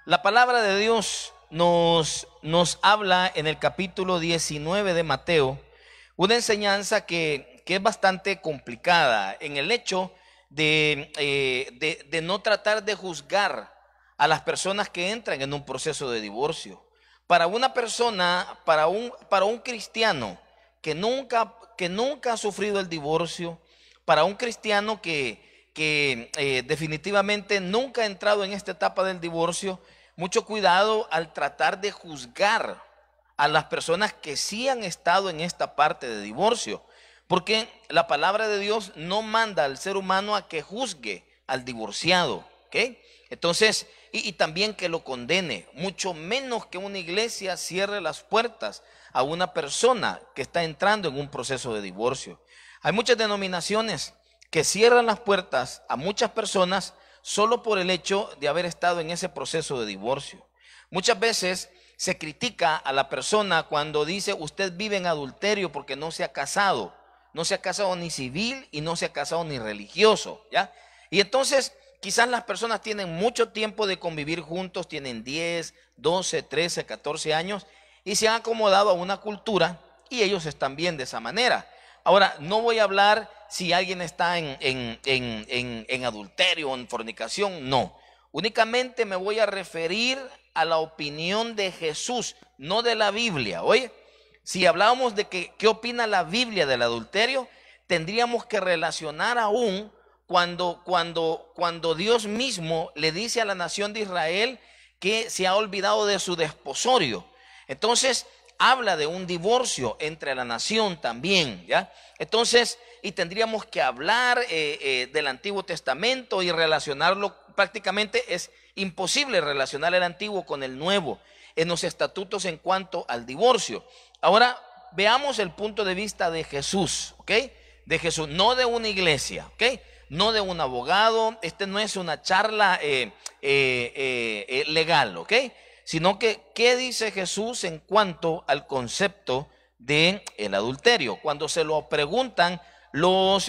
La palabra de Dios nos habla en el capítulo 19 de Mateo, una enseñanza que es bastante complicada en el hecho de no tratar de juzgar a las personas que entran en un proceso de divorcio. Para una persona, para un cristiano que nunca ha sufrido el divorcio, para un cristiano que definitivamente nunca ha entrado en esta etapa del divorcio, mucho cuidado al tratar de juzgar a las personas que sí han estado en esta parte de divorcio, porque la palabra de Dios no manda al ser humano a que juzgue al divorciado, ¿ok? Entonces, y también que lo condene, mucho menos que una iglesia cierre las puertas a una persona que está entrando en un proceso de divorcio. Hay muchas denominaciones que cierran las puertas a muchas personas solo por el hecho de haber estado en ese proceso de divorcio. Muchas veces se critica a la persona cuando dice usted vive en adulterio porque no se ha casado ni civil y no se ha casado ni religioso, ¿ya? Y entonces quizás las personas tienen mucho tiempo de convivir juntos, tienen 10, 12, 13, 14 años y se han acomodado a una cultura y ellos están bien de esa manera. Ahora, no voy a hablar si alguien está en adulterio o en fornicación, no. Únicamente me voy a referir a la opinión de Jesús, no de la Biblia. Oye, si hablábamos de qué opina la Biblia del adulterio, tendríamos que relacionar aún cuando Dios mismo le dice a la nación de Israel que se ha olvidado de su desposorio. Entonces, habla de un divorcio entre la nación también, ¿ya? Entonces, y tendríamos que hablar del Antiguo Testamento y relacionarlo, prácticamente es imposible relacionar el Antiguo con el Nuevo en los estatutos en cuanto al divorcio. Ahora, veamos el punto de vista de Jesús, ¿ok? De Jesús, no de una iglesia, ¿ok? No de un abogado, no es una charla legal, ¿ok? Sino que, ¿qué dice Jesús en cuanto al concepto del adulterio? Cuando se lo preguntan los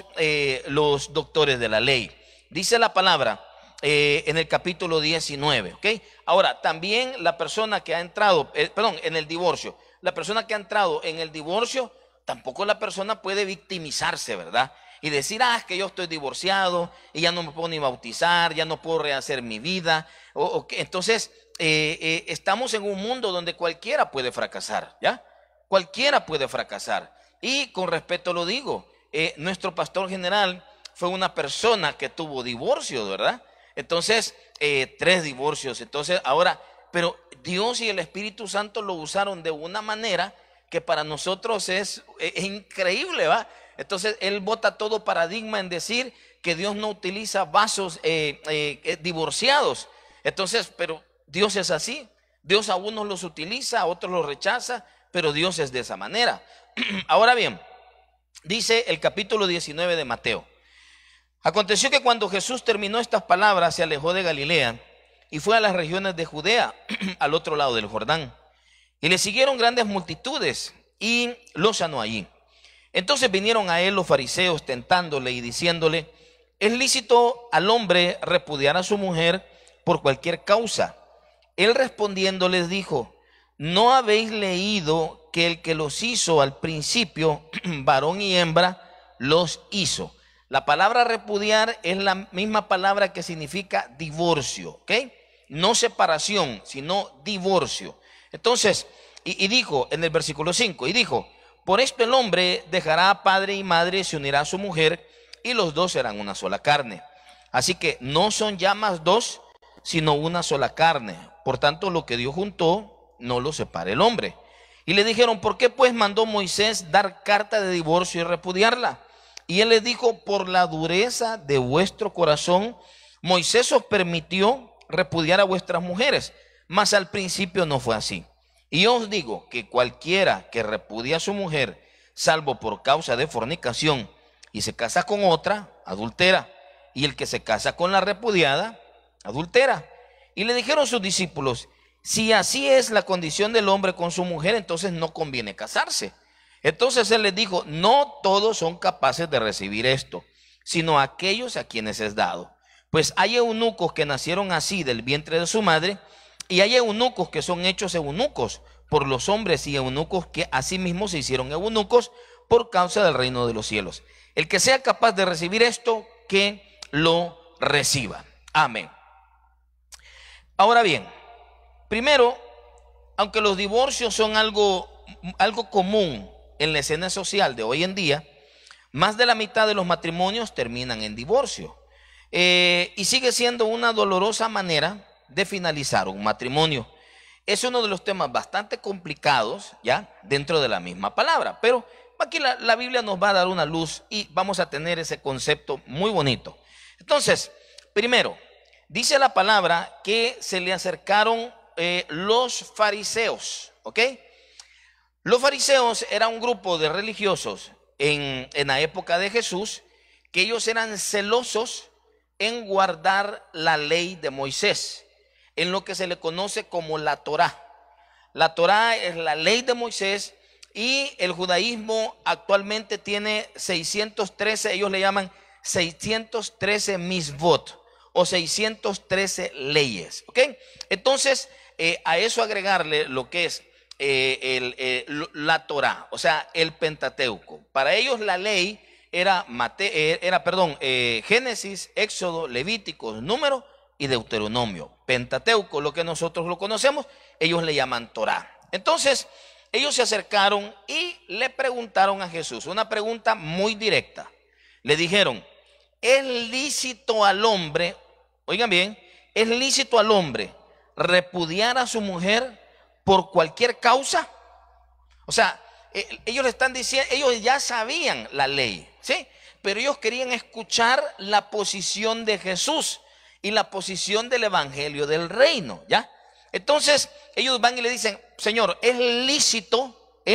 doctores de la ley. Dice la palabra en el capítulo 19, ¿ok? Ahora, también la persona que ha entrado, en el divorcio, la persona que ha entrado en el divorcio, tampoco la persona puede victimizarse, ¿verdad? Y decir, es que yo estoy divorciado y ya no me puedo ni bautizar, ya no puedo rehacer mi vida. Entonces, estamos en un mundo donde cualquiera puede fracasar, ¿ya? Cualquiera puede fracasar. Y con respeto lo digo, nuestro pastor general fue una persona que tuvo divorcio, ¿verdad? Entonces, 3 divorcios. Entonces, ahora, pero Dios y el Espíritu Santo lo usaron de una manera que para nosotros es increíble, ¿va? Entonces, él bota todo paradigma en decir que Dios no utiliza vasos divorciados. Entonces, pero Dios es así. Dios a unos los utiliza, a otros los rechaza, pero Dios es de esa manera. Ahora bien, dice el capítulo 19 de Mateo. Aconteció que cuando Jesús terminó estas palabras, se alejó de Galilea y fue a las regiones de Judea, al otro lado del Jordán. Y le siguieron grandes multitudes y lo sanó allí. Entonces vinieron a él los fariseos tentándole y diciéndole, ¿es lícito al hombre repudiar a su mujer por cualquier causa? Él respondiendo les dijo, ¿no habéis leído que el que los hizo al principio, varón y hembra, los hizo? La palabra repudiar es la misma palabra que significa divorcio, ¿ok? No separación, sino divorcio. Entonces, y dijo en el versículo 5, y dijo, por esto el hombre dejará a padre y madre, se unirá a su mujer, y los dos serán una sola carne. Así que no son ya más dos, sino una sola carne. Por tanto, lo que Dios juntó, no lo separe el hombre. Y le dijeron, ¿por qué pues mandó Moisés dar carta de divorcio y repudiarla? Y él les dijo, por la dureza de vuestro corazón, Moisés os permitió repudiar a vuestras mujeres, mas al principio no fue así. Y yo os digo que cualquiera que repudia a su mujer, salvo por causa de fornicación, y se casa con otra, adultera. Y el que se casa con la repudiada, adultera. Y le dijeron sus discípulos, si así es la condición del hombre con su mujer, entonces no conviene casarse. Entonces él les dijo, no todos son capaces de recibir esto, sino aquellos a quienes es dado. Pues hay eunucos que nacieron así del vientre de su madre, Y hay eunucos que son hechos eunucos por los hombres y eunucos que asimismo se hicieron eunucos por causa del reino de los cielos. El que sea capaz de recibir esto, que lo reciba. Amén. Ahora bien, primero, aunque los divorcios son algo común en la escena social de hoy en día, más de la mitad de los matrimonios terminan en divorcio. Y sigue siendo una dolorosa manera de finalizar un matrimonio. Es uno de los temas bastante complicados, ya, dentro de la misma palabra, pero aquí la Biblia nos va a dar una luz y vamos a tener ese concepto muy bonito. Entonces, primero, dice la palabra que se le acercaron los fariseos, ¿ok? Los fariseos eran un grupo de religiosos en la época de Jesús, que ellos eran celosos en guardar la ley de Moisés, en lo que se le conoce como la Torá. La Torá es la ley de Moisés y el judaísmo actualmente tiene 613, ellos le llaman 613 misvot o 613 leyes, ¿ok? Entonces, a eso agregarle lo que es la Torá, o sea, el Pentateuco. Para ellos la ley era Génesis, Éxodo, Levíticos, Número y Deuteronomio. Pentateuco, lo que nosotros lo conocemos, ellos le llaman Torá. Entonces, ellos se acercaron y le preguntaron a Jesús una pregunta muy directa. Le dijeron, ¿es lícito al hombre, oigan bien, es lícito al hombre repudiar a su mujer por cualquier causa? O sea, ellos le están diciendo, ellos ya sabían la ley, ¿sí? Pero ellos querían escuchar la posición de Jesús y la posición del evangelio del reino, ¿ya? Entonces, ellos van y le dicen, Señor, es lícito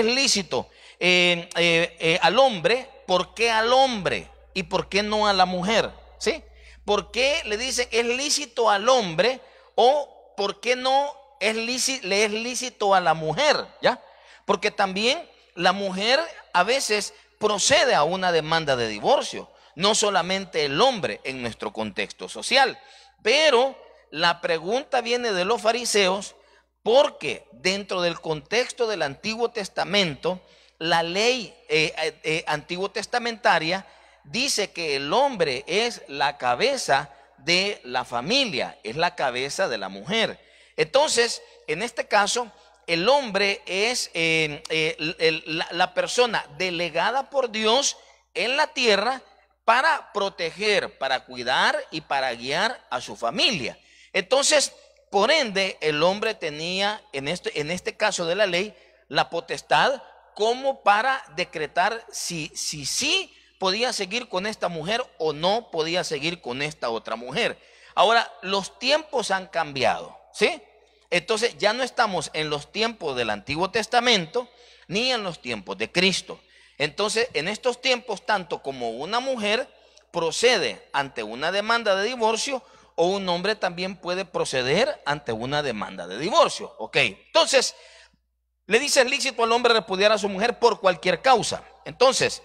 al hombre, ¿por qué al hombre? ¿Y por qué no a la mujer? ¿Sí? ¿Por qué le dicen es lícito al hombre o por qué no le es lícito a la mujer? ¿Ya? Porque también la mujer a veces procede a una demanda de divorcio, no solamente el hombre en nuestro contexto social. Pero la pregunta viene de los fariseos porque dentro del contexto del Antiguo Testamento, la ley antiguo testamentaria dice que el hombre es la cabeza de la familia, es la cabeza de la mujer. Entonces, en este caso, el hombre es la persona delegada por Dios en la tierra para proteger, para cuidar y para guiar a su familia. Entonces, por ende, el hombre tenía, en este caso de la ley, la potestad como para decretar si podía seguir con esta mujer o no podía seguir con esta otra mujer. Ahora, los tiempos han cambiado, ¿sí? Entonces, ya no estamos en los tiempos del Antiguo Testamento ni en los tiempos de Cristo. Entonces, en estos tiempos, tanto como una mujer procede ante una demanda de divorcio, o un hombre también puede proceder ante una demanda de divorcio. Ok, entonces, le dice lícito al hombre repudiar a su mujer por cualquier causa. Entonces,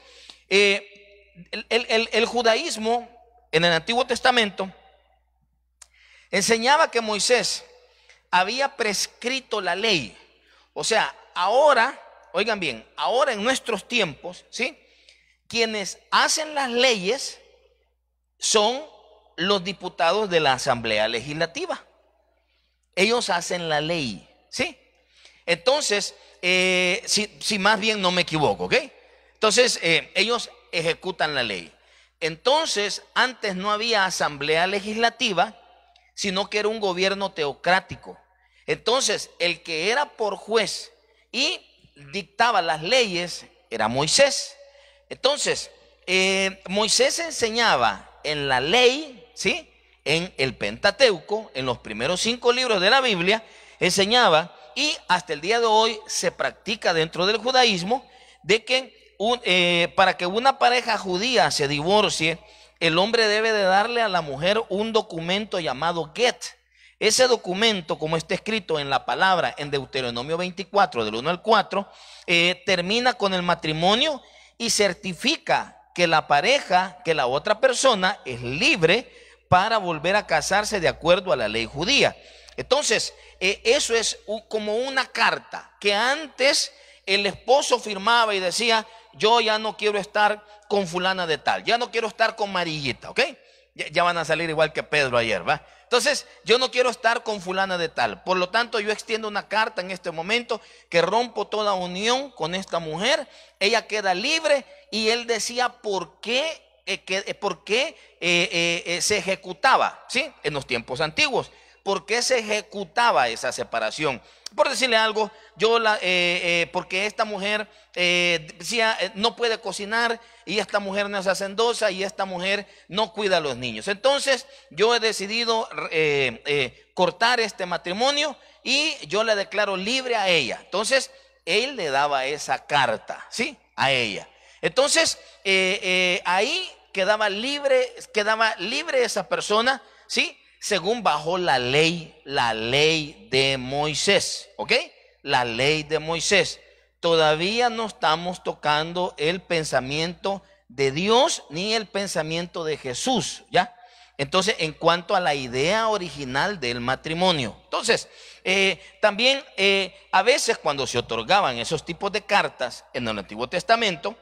el judaísmo en el Antiguo Testamento enseñaba que Moisés había prescrito la ley. O sea, ahora, oigan bien, ahora en nuestros tiempos, ¿sí? Quienes hacen las leyes son los diputados de la Asamblea Legislativa. Ellos hacen la ley, ¿sí? Entonces, si más bien no me equivoco, ¿ok? Entonces, ellos ejecutan la ley. Entonces, antes no había Asamblea Legislativa, sino que era un gobierno teocrático. Entonces, el que era por juez y dictaba las leyes era Moisés. Entonces, Moisés enseñaba en la ley, ¿sí? En el Pentateuco, en los primeros 5 libros de la Biblia, enseñaba, y hasta el día de hoy se practica dentro del judaísmo, de que para que una pareja judía se divorcie, el hombre debe de darle a la mujer un documento llamado get. Ese documento, como está escrito en la palabra en Deuteronomio 24, del 1 al 4, termina con el matrimonio y certifica que la pareja, que la otra persona es libre para volver a casarse de acuerdo a la ley judía. Entonces, eso es como una carta que antes el esposo firmaba y decía: yo ya no quiero estar con fulana de tal, ya no quiero estar con Marillita, ¿ok? Ya van a salir igual que Pedro ayer, ¿va? Entonces, yo no quiero estar con fulana de tal. Por lo tanto, yo extiendo una carta en este momento que rompo toda unión con esta mujer. Ella queda libre. Y él decía por qué se ejecutaba, ¿sí? En los tiempos antiguos. ¿Por qué se ejecutaba esa separación? Por decirle algo, porque esta mujer decía, no puede cocinar, y esta mujer no es hacendosa, y esta mujer no cuida a los niños. Entonces yo he decidido cortar este matrimonio y yo le declaro libre a ella. Entonces él le daba esa carta, ¿sí? A ella. Entonces ahí quedaba libre esa persona, ¿sí? Según bajo la ley de Moisés, ¿ok? La ley de Moisés. Todavía no estamos tocando el pensamiento de Dios ni el pensamiento de Jesús, ¿ya? Entonces, en cuanto a la idea original del matrimonio. Entonces, también a veces cuando se otorgaban esos tipos de cartas en el Antiguo Testamento,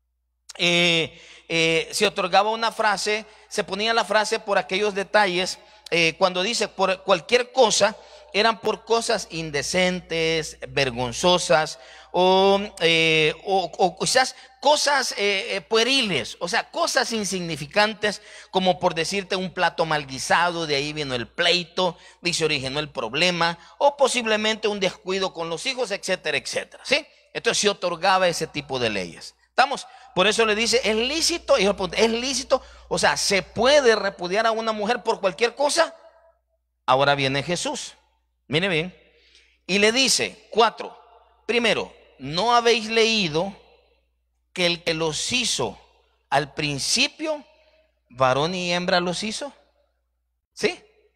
se otorgaba una frase, se ponía la frase por aquellos detalles. Cuando dice por cualquier cosa, eran por cosas indecentes, vergonzosas, o quizás cosas pueriles, o sea, cosas insignificantes, como por decirte un plato mal guisado, de ahí vino el pleito, y se originó el problema, o posiblemente un descuido con los hijos, etcétera, etcétera, ¿sí? Entonces se otorgaba ese tipo de leyes. ¿Estamos? Por eso le dice, ¿es lícito? Y es lícito, o sea, ¿se puede repudiar a una mujer por cualquier cosa? Ahora viene Jesús, mire bien, y le dice, 4, primero, ¿no habéis leído que el que los hizo al principio, varón y hembra los hizo? ¿Sí?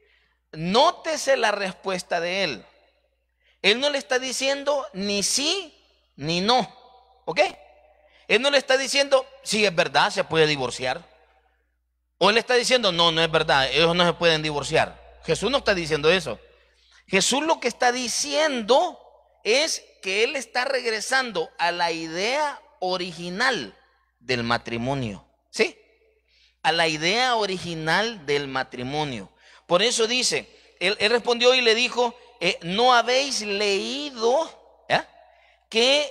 Nótese la respuesta de él. Él no le está diciendo ni sí ni no, ¿ok? Él no le está diciendo, sí, es verdad, se puede divorciar. O él está diciendo, no, no es verdad, ellos no se pueden divorciar. Jesús no está diciendo eso. Jesús lo que está diciendo es que él está regresando a la idea original del matrimonio, ¿sí? A la idea original del matrimonio. Por eso dice, él respondió y le dijo, ¿no habéis leído que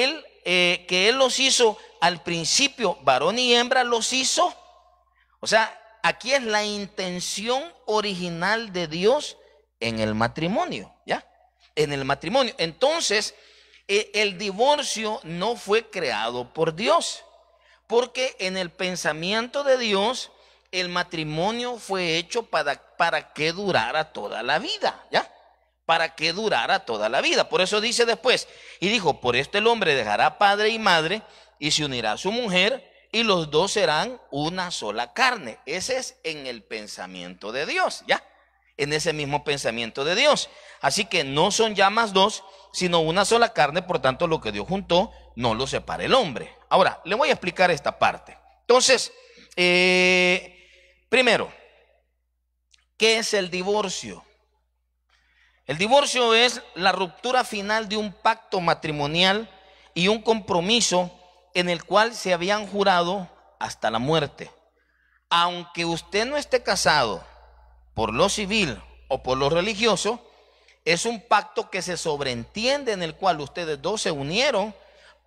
él los hizo al principio, varón y hembra los hizo? O sea, aquí es la intención original de Dios en el matrimonio, ¿ya? En el matrimonio. Entonces, el divorcio no fue creado por Dios, porque en el pensamiento de Dios, el matrimonio fue hecho para que durara toda la vida, ¿ya? Para que durara toda la vida. Por eso dice después, y dijo, por esto el hombre dejará padre y madre y se unirá a su mujer, y los dos serán una sola carne. Ese es en el pensamiento de Dios, ¿ya? En ese mismo pensamiento de Dios. Así que no son ya más dos, sino una sola carne. Por tanto, lo que Dios juntó, no lo separa el hombre. Ahora, le voy a explicar esta parte. Entonces, primero, ¿qué es el divorcio? El divorcio es la ruptura final de un pacto matrimonial y un compromiso en el cual se habían jurado hasta la muerte. Aunque usted no esté casado por lo civil o por lo religioso, es un pacto que se sobreentiende, en el cual ustedes dos se unieron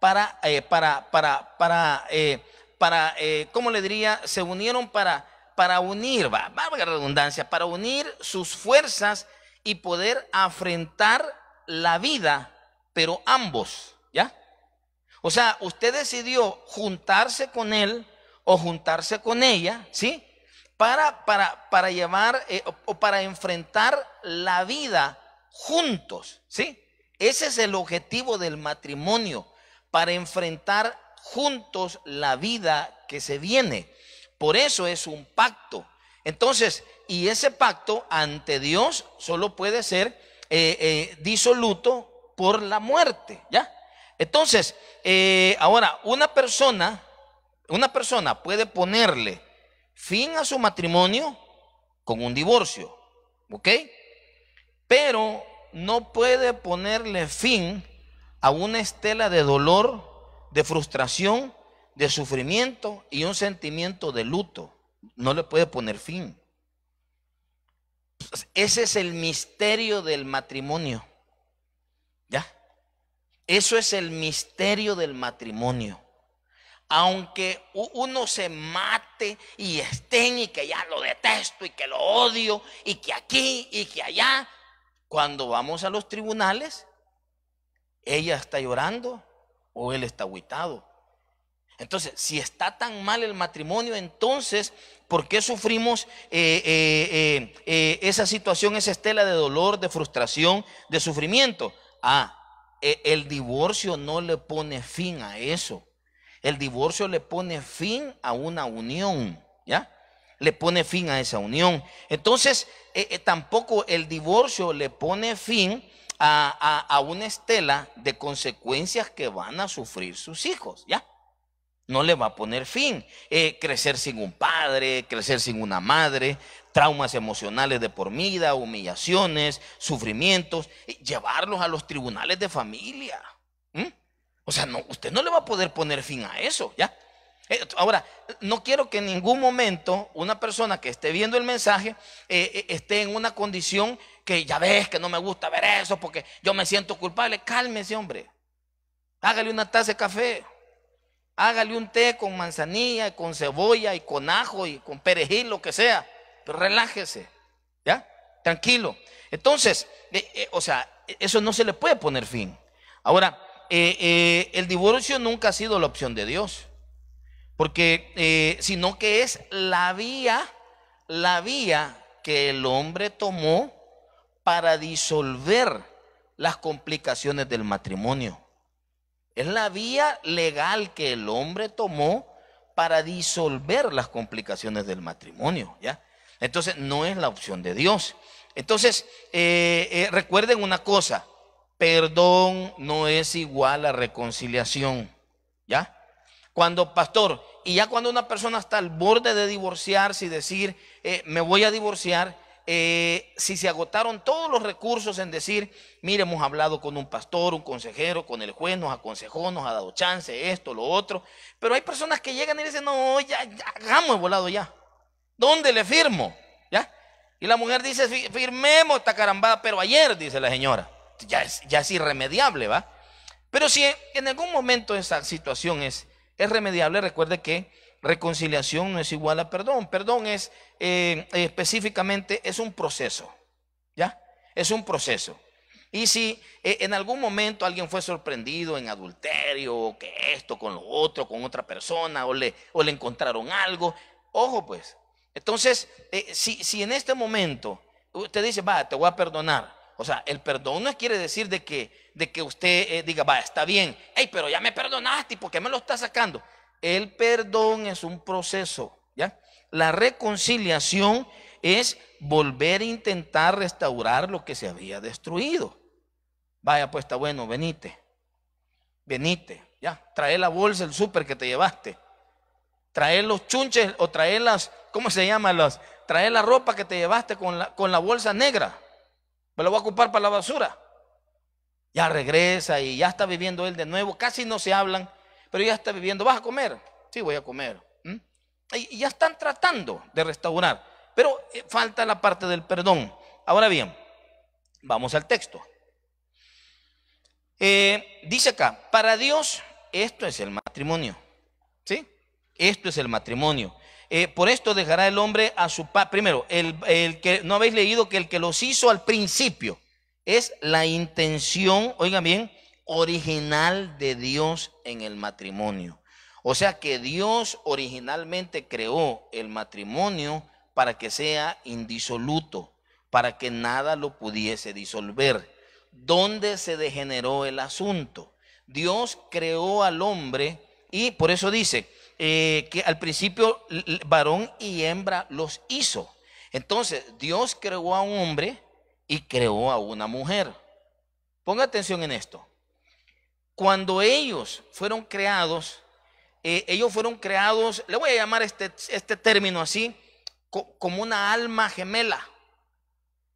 ¿cómo le diría? Se unieron para unir, valga la redundancia, para unir sus fuerzas y poder afrontar la vida, pero ambos, ¿ya? O sea, usted decidió juntarse con él o juntarse con ella, ¿sí? Para llevar o para enfrentar la vida juntos, ¿sí? Ese es el objetivo del matrimonio, para enfrentar juntos la vida que se viene. Por eso es un pacto. Entonces, y ese pacto ante Dios solo puede ser disoluto por la muerte, ¿ya? Entonces, ahora, una persona puede ponerle fin a su matrimonio con un divorcio, ¿ok? pero no puede ponerle fin a una estela de dolor, de frustración, de sufrimiento y un sentimiento de luto. No le puede poner fin. Ese es el misterio del matrimonio. ¿Ya? Eso es el misterio del matrimonio. Aunque uno se mate y estén y que ya lo detesto y que lo odio y que aquí y que allá, cuando vamos a los tribunales, ella está llorando o él está agüitado. Entonces, si está tan mal el matrimonio, entonces, ¿por qué sufrimos esa situación, esa estela de dolor, de frustración, de sufrimiento? El divorcio no le pone fin a eso. El divorcio le pone fin a una unión, ¿ya? Le pone fin a esa unión. Entonces, tampoco el divorcio le pone fin a una estela de consecuencias que van a sufrir sus hijos, ¿ya? No le va a poner fin. Crecer sin un padre, crecer sin una madre, traumas emocionales de por vida, humillaciones, sufrimientos, llevarlos a los tribunales de familia. O sea, no, usted no le va a poder poner fin a eso, ¿ya? Ahora, no quiero que en ningún momento una persona que esté viendo el mensaje esté en una condición que ya ves que no me gusta ver eso porque yo me siento culpable. Cálmese, hombre. Hágale una taza de café. Hágale un té con manzanilla, con cebolla y con ajo y con perejil, lo que sea. Pero relájese, ¿ya? Tranquilo. Entonces, o sea, eso no se le puede poner fin. Ahora, el divorcio nunca ha sido la opción de Dios. Porque, sino que es la vía que el hombre tomó para disolver las complicaciones del matrimonio. Es la vía legal que el hombre tomó para disolver las complicaciones del matrimonio, ¿ya? Entonces, no es la opción de Dios. Entonces, recuerden una cosa: perdón no es igual a reconciliación, ¿ya? Cuando, pastor, y ya cuando una persona está al borde de divorciarse y decir, me voy a divorciar, si se agotaron todos los recursos en decir, mire, hemos hablado con un pastor, un consejero, con el juez, nos aconsejó, nos ha dado chance, esto, lo otro, pero hay personas que llegan y dicen, no, ya hagamos el volado ya. ¿Dónde le firmo? ¿Ya? Y la mujer dice, firmemos esta carambada, pero ayer, dice la señora. Ya es irremediable, ¿va? Pero si en algún momento esa situación es remediable, recuerde que reconciliación no es igual a perdón. Perdón es específicamente es un proceso, ¿ya? Es un proceso. Y si en algún momento alguien fue sorprendido en adulterio, o que esto con lo otro, con otra persona, o le encontraron algo, ojo pues. Entonces, si en este momento usted dice, va, te voy a perdonar. O sea, el perdón no quiere decir de que usted diga, va, está bien, hey, pero ya me perdonaste, ¿y por qué me lo está sacando? El perdón es un proceso, ¿ya? La reconciliación es volver a intentar restaurar lo que se había destruido. Vaya, pues está bueno, venite, ya, trae la bolsa, el súper que te llevaste, trae los chunches o trae las, ¿cómo se llama? Trae la ropa que te llevaste con la bolsa negra. Me lo voy a ocupar para la basura. Ya regresa y ya está viviendo él de nuevo. Casi no se hablan, pero ya está viviendo. ¿Vas a comer? Sí, voy a comer. Y ya están tratando de restaurar, pero falta la parte del perdón. Ahora bien, vamos al texto. Dice acá, para Dios esto es el matrimonio. ¿Sí? Esto es el matrimonio. Por esto dejará el hombre a su padre. Primero, el que no habéis leído que el que los hizo al principio es la intención, oigan bien, original de Dios en el matrimonio. O sea que Dios originalmente creó el matrimonio para que sea indisoluto, para que nada lo pudiese disolver. ¿Dónde se degeneró el asunto? Dios creó al hombre y por eso dice que al principio varón y hembra los hizo. Entonces Dios creó a un hombre y creó a una mujer. Ponga atención en esto. Cuando ellos fueron creados, le voy a llamar este término así, como una alma gemela.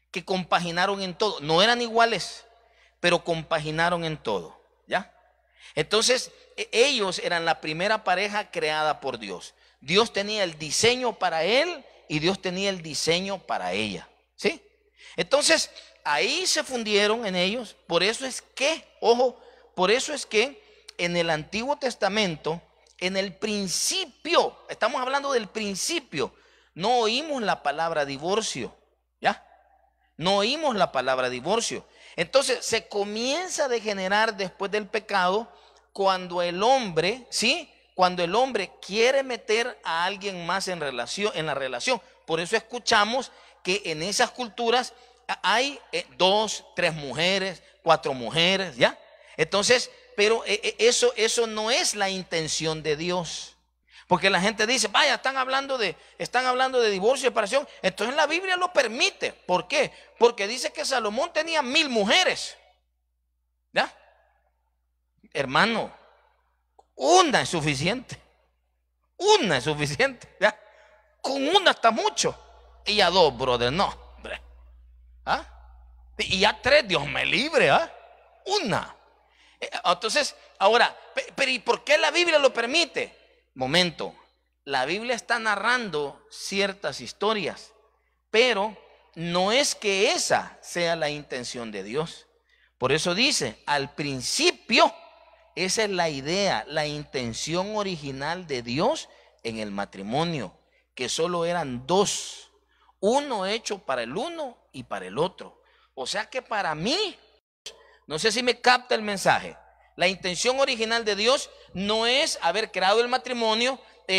que compaginaron en todo. No eran iguales, pero compaginaron en todo, ¿ya? Entonces, ellos eran la primera pareja creada por Dios. Dios tenía el diseño para él y Dios tenía el diseño para ella, ¿sí? Entonces, ahí se fundieron en ellos. Por eso es que, ojo, por eso es que en el Antiguo Testamento, en el principio, estamos hablando del principio, no oímos la palabra divorcio, ¿ya? No oímos la palabra divorcio. Entonces se comienza a degenerar después del pecado cuando el hombre, ¿sí? Cuando el hombre quiere meter a alguien más en la relación. Por eso escuchamos que en esas culturas hay 2, 3 mujeres, 4 mujeres, ¿ya? Entonces, pero eso no es la intención de Dios. Porque la gente dice, vaya, están hablando de divorcio y separación. Entonces la Biblia lo permite. ¿Por qué? Porque dice que Salomón tenía 1000 mujeres. ¿Ya? Hermano, una es suficiente. Una es suficiente. ¿Ya? Con una está mucho. Y a 2, brother, no. ¿Ah? Y a 3, Dios me libre. ¿Ah? Una. Entonces, ahora, pero ¿y por qué la Biblia lo permite? Momento, la Biblia está narrando ciertas historias, pero no es que esa sea la intención de Dios. Por eso dice, al principio, esa es la idea, la intención original de Dios en el matrimonio, que solo eran 2, uno hecho para el uno y para el otro. O sea que para mí, no sé si me capta el mensaje, la intención original de Dios no es haber creado el matrimonio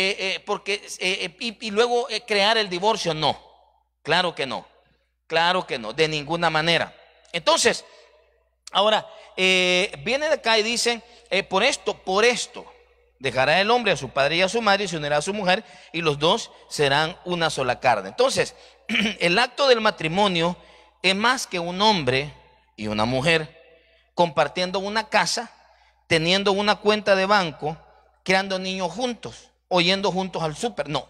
y luego crear el divorcio. No, claro que no, de ninguna manera. Entonces, ahora viene de acá y dice, por esto, dejará el hombre a su padre y a su madre y se unirá a su mujer y los dos serán una sola carne. Entonces, el acto del matrimonio es más que un hombre y una mujer compartiendo una casa, teniendo una cuenta de banco, creando niños juntos, o yendo juntos al súper. No.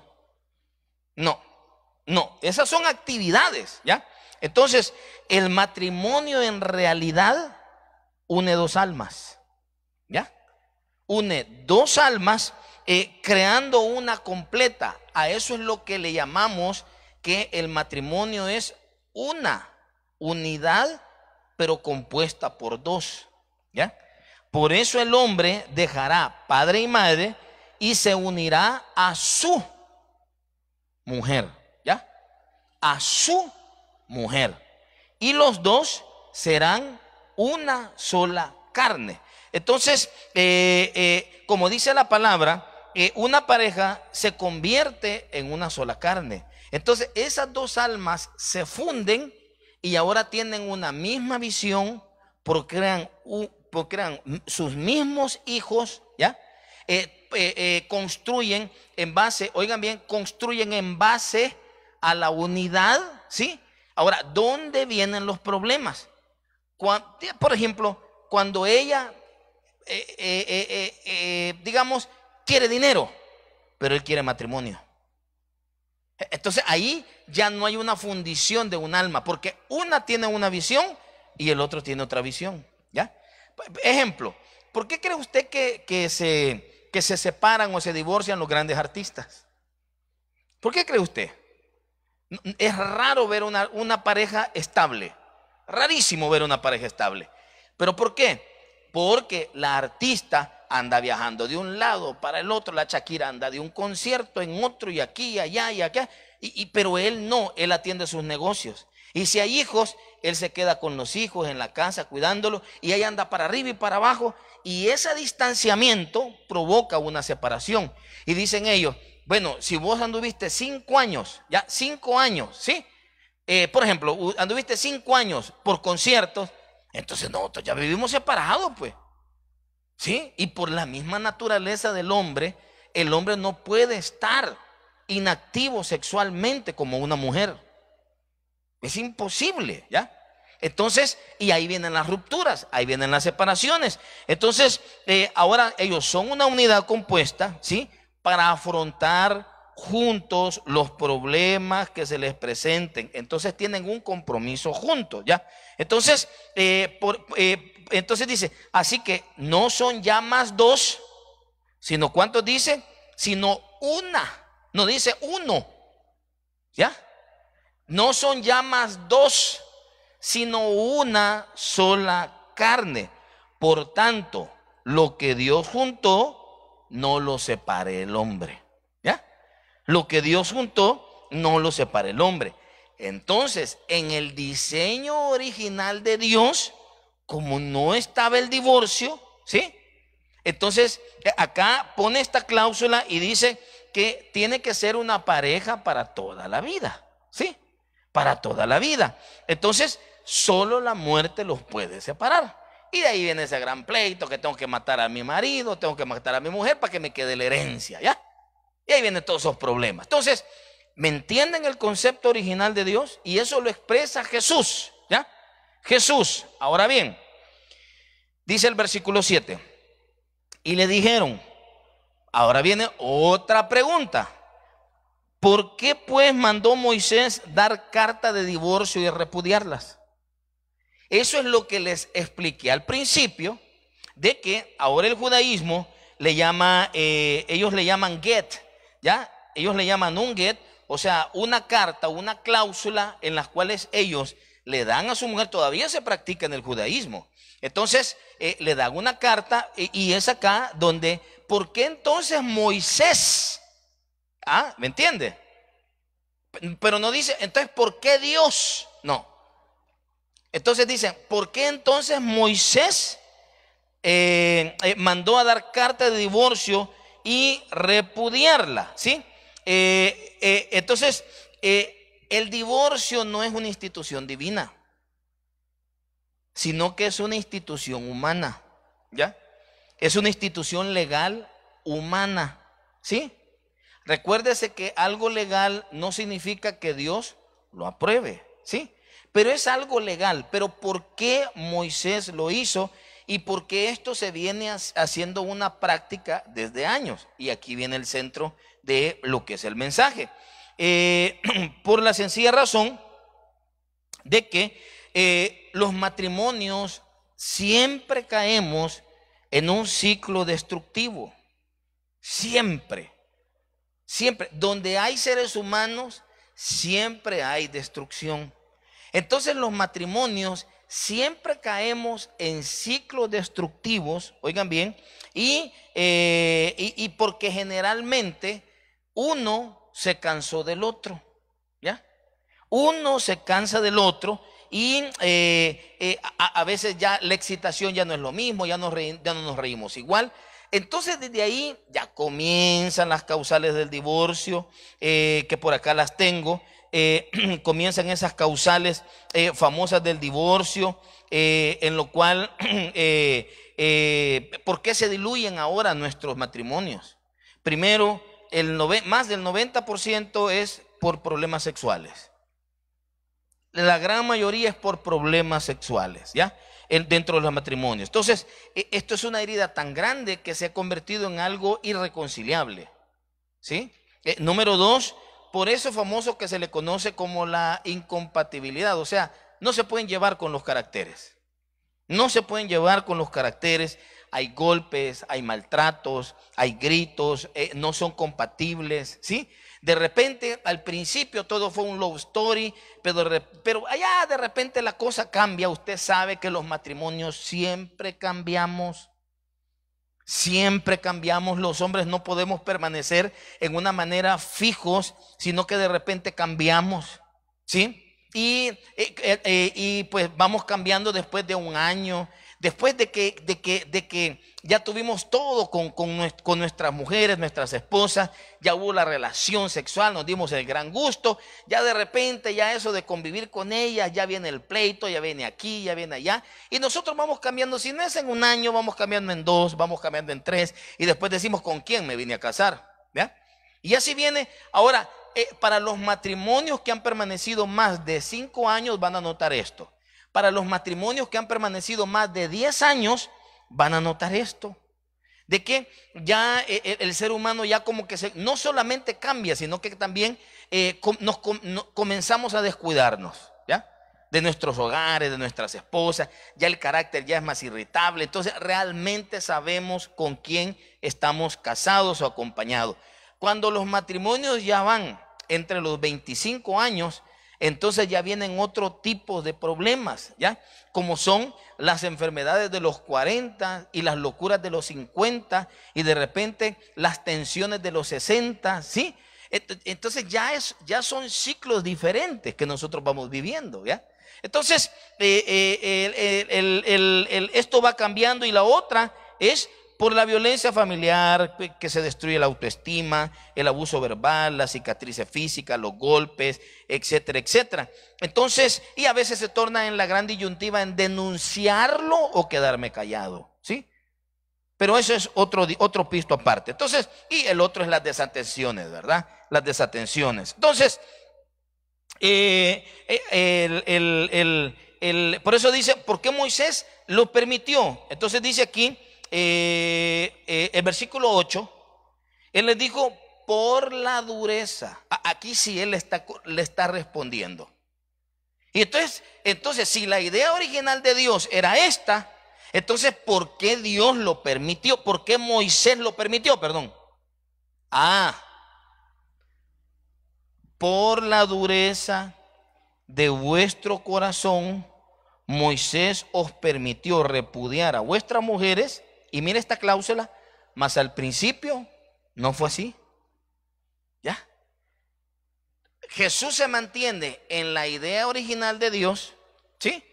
Esas son actividades, ¿ya? Entonces, el matrimonio en realidad une 2 almas, ¿ya? Une 2 almas creando una completa. A eso es lo que le llamamos que el matrimonio es una unidad, pero compuesta por 2, ¿ya? Por eso el hombre dejará padre y madre y se unirá a su mujer, ¿ya? A su mujer. Y los 2 serán una sola carne. Entonces, como dice la palabra, una pareja se convierte en una sola carne. Entonces, esas 2 almas se funden y ahora tienen una misma visión, procrean sus mismos hijos, ¿ya? Construyen en base, oigan bien, construyen en base a la unidad, ¿sí? Ahora, ¿dónde vienen los problemas? Por ejemplo, cuando ella, digamos, quiere dinero, pero él quiere matrimonio. Entonces ahí ya no hay una fundición de un alma, porque una tiene una visión y el otro tiene otra visión, ¿ya? Ejemplo, ¿por qué cree usted que se separan o se divorcian los grandes artistas? ¿Por qué cree usted? Es raro ver una pareja estable, rarísimo ver una pareja estable. ¿Pero por qué? Porque la artista anda viajando de un lado para el otro, la Shakira anda de un concierto en otro y aquí, allá y acá, pero él no, él atiende sus negocios. Y si hay hijos, él se queda con los hijos en la casa cuidándolos y ella anda para arriba y para abajo, y ese distanciamiento provoca una separación. Y dicen ellos, bueno, si vos anduviste 5 años, ya 5 años, ¿sí? Por ejemplo, anduviste 5 años por conciertos, entonces nosotros ya vivimos separados, pues. ¿Sí? Y por la misma naturaleza del hombre, el hombre no puede estar inactivo sexualmente como una mujer. Es imposible, ¿ya? Entonces, y ahí vienen las rupturas, ahí vienen las separaciones. Entonces, ahora ellos son una unidad compuesta, ¿sí? Para afrontar juntos los problemas que se les presenten. Entonces tienen un compromiso juntos, ¿ya? Entonces, entonces dice, así que no son ya más dos, sino ¿cuántos dice? Sino una, no dice uno, ¿ya? No son ya más dos, sino una sola carne. Por tanto, lo que Dios juntó, no lo separe el hombre, ¿ya? Lo que Dios juntó, no lo separe el hombre. Entonces, en el diseño original de Dios, como no estaba el divorcio, ¿sí? Entonces, acá pone esta cláusula y dice que tiene que ser una pareja para toda la vida, ¿sí? Para toda la vida. Entonces, solo la muerte los puede separar. Y de ahí viene ese gran pleito que tengo que matar a mi marido, tengo que matar a mi mujer para que me quede la herencia, ¿ya? Y ahí vienen todos esos problemas. Entonces, ¿me entienden el concepto original de Dios? Y eso lo expresa Jesús, ¿ya? Jesús. Ahora bien, dice el versículo 7. Y le dijeron, ahora viene otra pregunta. ¿Por qué pues mandó Moisés dar carta de divorcio y repudiarlas? Eso es lo que les expliqué al principio, de que ahora el judaísmo le llama, ellos le llaman get, ¿ya? Ellos le llaman un get, o sea, una carta, una cláusula en las cuales ellos le dan a su mujer, todavía se practica en el judaísmo. Entonces, le dan una carta y es acá donde, ¿por qué entonces Moisés? ¿Ah? ¿Me entiende? Pero no dice, entonces, ¿por qué Dios? No. Entonces dicen, ¿por qué entonces Moisés mandó a dar carta de divorcio y repudiarla? ¿Sí? Entonces, el divorcio no es una institución divina, sino que es una institución humana, ¿ya? Es una institución legal humana, ¿sí? Recuérdese que algo legal no significa que Dios lo apruebe, ¿sí? Pero es algo legal. Pero ¿por qué Moisés lo hizo? Y por qué esto se viene haciendo una práctica desde años. Y aquí viene el centro de lo que es el mensaje. Por la sencilla razón de que los matrimonios siempre caemos en un ciclo destructivo. Siempre. Siempre. Donde hay seres humanos, siempre hay destrucción. Entonces los matrimonios siempre caemos en ciclos destructivos, oigan bien, y porque generalmente uno se cansó del otro, ¿ya? Uno se cansa del otro y a veces ya la excitación ya no es lo mismo, ya no nos reímos igual. Entonces desde ahí ya comienzan las causales del divorcio, que por acá las tengo. Comienzan esas causales famosas del divorcio, en lo cual, ¿por qué se diluyen ahora nuestros matrimonios? Primero, más del 90% es por problemas sexuales. La gran mayoría es por problemas sexuales, ¿ya? Dentro de los matrimonios. Entonces, esto es una herida tan grande que se ha convertido en algo irreconciliable, ¿sí? Número dos, por eso famoso que se le conoce como la incompatibilidad. O sea, no se pueden llevar con los caracteres. No se pueden llevar con los caracteres. Hay golpes, hay maltratos, hay gritos, no son compatibles, ¿sí? De repente, al principio todo fue un love story, pero allá de repente la cosa cambia. Usted sabe que los matrimonios siempre cambiamos. Siempre cambiamos. Los hombres no podemos permanecer en una manera fijos, sino que de repente cambiamos, ¿sí? Y pues vamos cambiando después de un año, después de que ya tuvimos todo con nuestras mujeres, nuestras esposas, ya hubo la relación sexual, nos dimos el gran gusto, ya de repente ya eso de convivir con ellas, ya viene el pleito, ya viene aquí, ya viene allá, y nosotros vamos cambiando. Si no es en un año, vamos cambiando en 2, vamos cambiando en 3, y después decimos con quién me vine a casar, ¿ya? Y así viene. Ahora, para los matrimonios que han permanecido más de 5 años van a notar esto. Para los matrimonios que han permanecido más de 10 años van a notar esto. de que ya el ser humano ya como que no solamente cambia, sino que también comenzamos a descuidarnos, ¿ya? De nuestros hogares, de nuestras esposas, ya el carácter ya es más irritable. Entonces realmente sabemos con quién estamos casados o acompañados. Cuando los matrimonios ya van entre los 25 años, entonces ya vienen otro tipo de problemas, ¿ya? Como son las enfermedades de los 40 y las locuras de los 50 y de repente las tensiones de los 60, ¿sí? Entonces ya son ciclos diferentes que nosotros vamos viviendo, ¿ya? Entonces esto va cambiando, y la otra es por la violencia familiar, que se destruye la autoestima, el abuso verbal, las cicatrices físicas, los golpes, etcétera, etcétera. Entonces, y a veces se torna en la gran disyuntiva en denunciarlo o quedarme callado, ¿sí? Pero eso es otro pisto aparte. Entonces, y el otro es las desatenciones, ¿verdad? Las desatenciones. Entonces, por eso dice, ¿por qué Moisés lo permitió? Entonces dice aquí, el versículo 8, él les dijo, por la dureza. Aquí sí él le está respondiendo. Y entonces si la idea original de Dios era esta, entonces ¿por qué Dios lo permitió? ¿Por qué Moisés lo permitió? Perdón. Por la dureza de vuestro corazón, Moisés os permitió repudiar a vuestras mujeres. Y mire esta cláusula, mas al principio no fue así. ¿Ya? Jesús se mantiene en la idea original de Dios, ¿sí?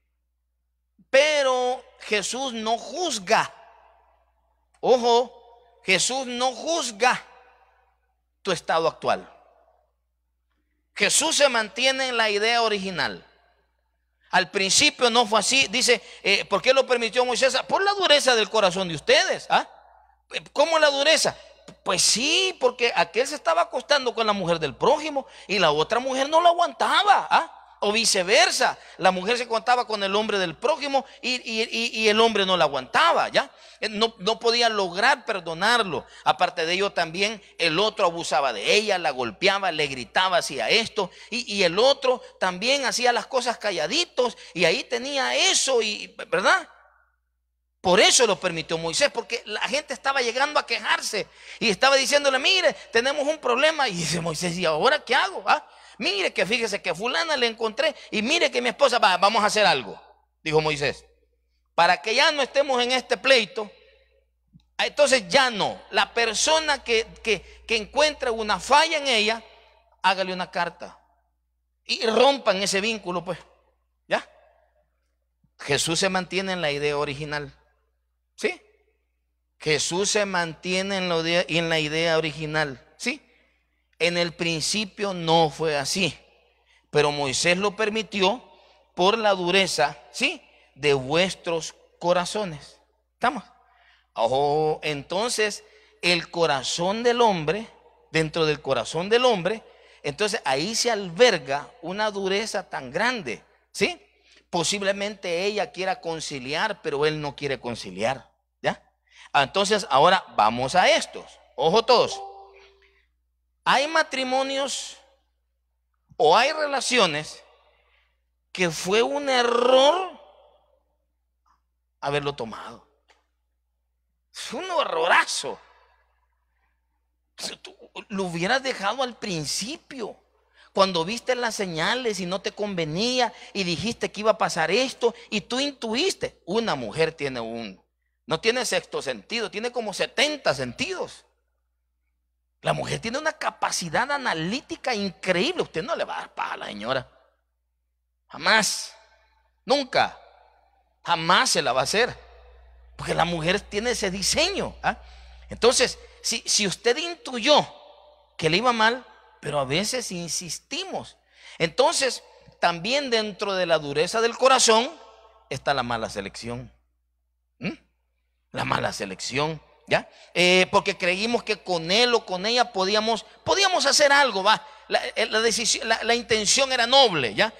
Pero Jesús no juzga. Ojo, Jesús no juzga tu estado actual. Jesús se mantiene en la idea original. Al principio no fue así. Dice, ¿por qué lo permitió Moisés? Por la dureza del corazón de ustedes. ¿Cómo la dureza? Pues sí, porque aquel se estaba acostando con la mujer del prójimo y la otra mujer no lo aguantaba. O viceversa, la mujer se acostaba con el hombre del prójimo y el hombre no la aguantaba, ¿ya? No podía lograr perdonarlo. Aparte de ello, también el otro abusaba de ella, la golpeaba, le gritaba, hacía esto, y el otro también hacía las cosas calladitos, y ahí tenía eso, ¿verdad? Por eso lo permitió Moisés, porque la gente estaba llegando a quejarse y estaba diciéndole, mire, tenemos un problema. Y dice Moisés, ¿y ahora qué hago? Mire que fíjese que fulana le encontré, y mire que mi esposa, vamos a hacer algo, dijo Moisés, para que ya no estemos en este pleito. Entonces ya no, la persona que encuentre una falla en ella, hágale una carta y rompan ese vínculo, pues, ¿ya? Jesús se mantiene en la idea original, ¿sí? Jesús se mantiene en la idea original, ¿sí? En el principio no fue así, pero Moisés lo permitió por la dureza, ¿sí?, de vuestros corazones. ¿Estamos? Entonces el corazón del hombre, dentro del corazón del hombre, entonces ahí se alberga una dureza tan grande, ¿sí? Posiblemente ella quiera conciliar, pero él no quiere conciliar, ¿ya? Entonces ahora vamos a estos. Ojo todos. Hay matrimonios o hay relaciones que fue un error haberlo tomado. Es un horrorazo. Tú lo hubieras dejado al principio, cuando viste las señales y no te convenía y dijiste que iba a pasar esto y tú intuiste. Una mujer no tiene sexto sentido, tiene como 70 sentidos. La mujer tiene una capacidad analítica increíble. Usted no le va a dar paja a la señora. Jamás. Nunca. Jamás se la va a hacer. Porque la mujer tiene ese diseño. Entonces, si usted intuyó que le iba mal, pero a veces insistimos. Entonces, también dentro de la dureza del corazón está la mala selección. La mala selección. ¿Ya? Porque creímos que con él o con ella podíamos hacer algo, la intención era noble, ¿ya?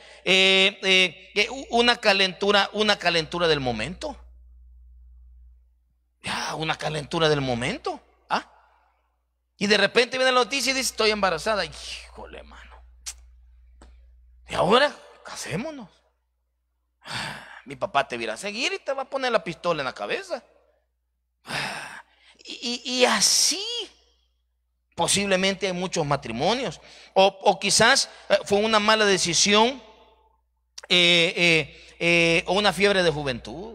Una calentura del momento, ya, una calentura del momento. ¿Ah? Y de repente viene la noticia y dice, estoy embarazada. Híjole, mano. Y ahora, casémonos. Mi papá te viera a seguir y te va a poner la pistola en la cabeza. Y así posiblemente hay muchos matrimonios. O quizás fue una mala decisión o una fiebre de juventud.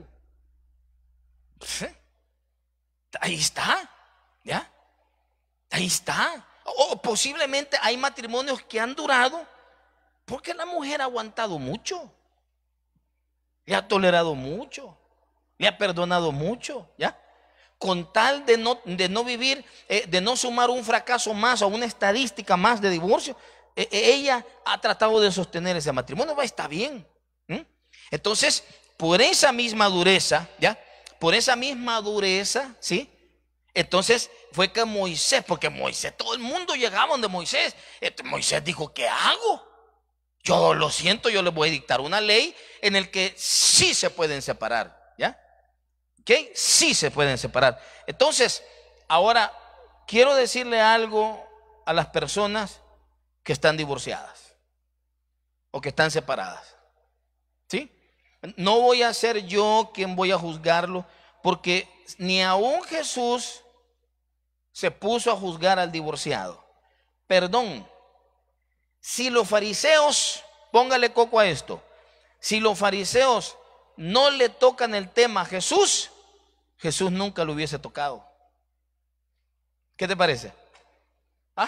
Ahí está, ¿ya? Ahí está. O posiblemente hay matrimonios que han durado porque la mujer ha aguantado mucho, le ha tolerado mucho, le ha perdonado mucho, ¿ya? Con tal de no vivir, de no sumar un fracaso más o una estadística más de divorcio, ella ha tratado de sostener ese matrimonio. Está bien. Entonces, por esa misma dureza, ¿ya? Por esa misma dureza, ¿sí? Entonces fue que Moisés, porque Moisés, todo el mundo llegaba donde Moisés. Moisés dijo, ¿qué hago? Yo lo siento, yo les voy a dictar una ley en el que sí se pueden separar, ¿ya? ¿Ok? Sí se pueden separar. Entonces, ahora quiero decirle algo a las personas que están divorciadas o que están separadas, ¿sí? No voy a ser yo quien voy a juzgarlo, porque ni aún Jesús se puso a juzgar al divorciado. Perdón, si los fariseos, póngale coco a esto, si los fariseos no le tocan el tema a Jesús, Jesús nunca lo hubiese tocado. ¿Qué te parece? ¿Ah?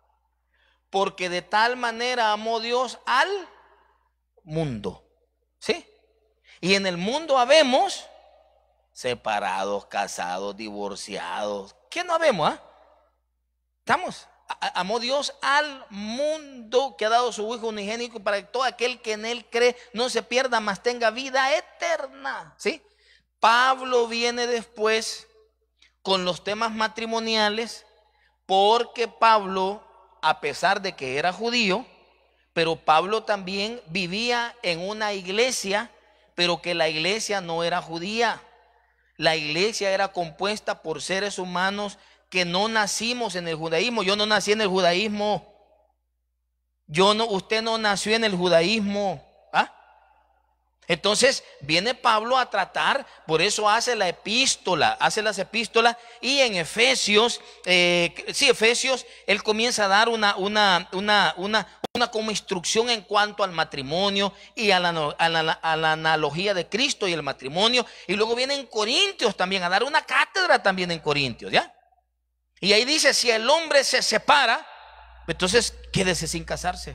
Porque de tal manera amó Dios al mundo, ¿sí? Y en el mundo habemos separados, casados, divorciados. ¿Qué no habemos? Estamos. Amó Dios al mundo, que ha dado su Hijo unigénito para que todo aquel que en él cree no se pierda, mas tenga vida eterna. ¿Sí? Pablo viene después con los temas matrimoniales, porque Pablo, a pesar de que era judío, pero Pablo también vivía en una iglesia, pero que la iglesia no era judía. La iglesia era compuesta por seres humanos que no nacimos en el judaísmo. Yo no nací en el judaísmo. Usted no nació en el judaísmo. ¿Ah? Entonces viene Pablo a tratar, por eso hace la epístola, hace las epístolas, y en Efesios, Efesios, él comienza a dar una como instrucción en cuanto al matrimonio y a la analogía de Cristo y el matrimonio. Y luego viene en Corintios también a dar una cátedra también en Corintios, ¿ya? Y ahí dice, si el hombre se separa, entonces quédese sin casarse.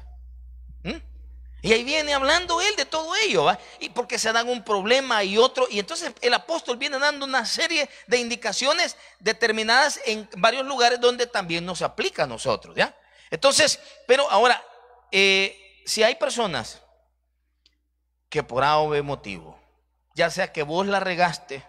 Y ahí viene hablando él de todo ello, ¿va? Y porque se dan un problema y otro. Y entonces el apóstol viene dando una serie de indicaciones determinadas en varios lugares donde también nos aplica a nosotros, ¿ya? Entonces, pero ahora, si hay personas que por A o B motivo, ya sea que vos la regaste,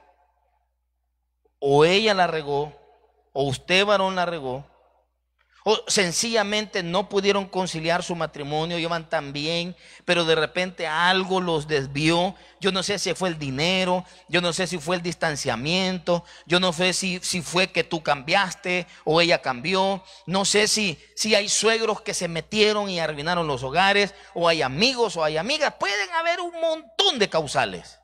o ella la regó, o usted varón la regó, o sencillamente no pudieron conciliar su matrimonio, llevan tan bien, pero de repente algo los desvió. Yo no sé si fue el dinero, yo no sé si fue el distanciamiento, yo no sé si fue que tú cambiaste o ella cambió, no sé si hay suegros que se metieron y arruinaron los hogares, o hay amigos o hay amigas. Pueden haber un montón de causales,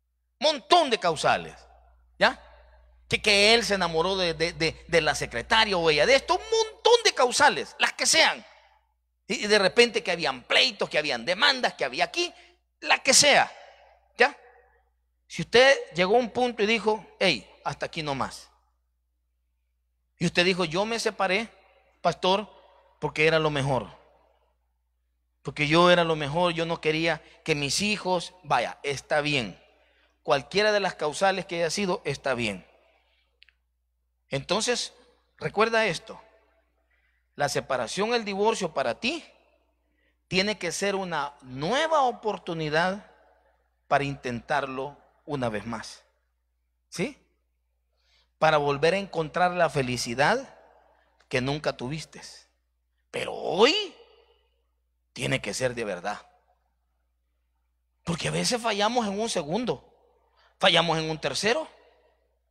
¿ya? Que él se enamoró de la secretaria o ella de esto, un montón de causales, las que sean. Y de repente que habían pleitos, que habían demandas, que había aquí, la que sea, ¿ya? Si usted llegó a un punto y dijo, hey, hasta aquí no más. Y usted dijo, yo me separé, pastor, porque era lo mejor. Porque yo era lo mejor, yo no quería que mis hijos, vaya, está bien. Cualquiera de las causales que haya sido, está bien. Entonces, recuerda esto, la separación, el divorcio para ti tiene que ser una nueva oportunidad para intentarlo una vez más, ¿sí? Para volver a encontrar la felicidad que nunca tuviste. Pero hoy tiene que ser de verdad. Porque a veces fallamos en un segundo, fallamos en un tercero.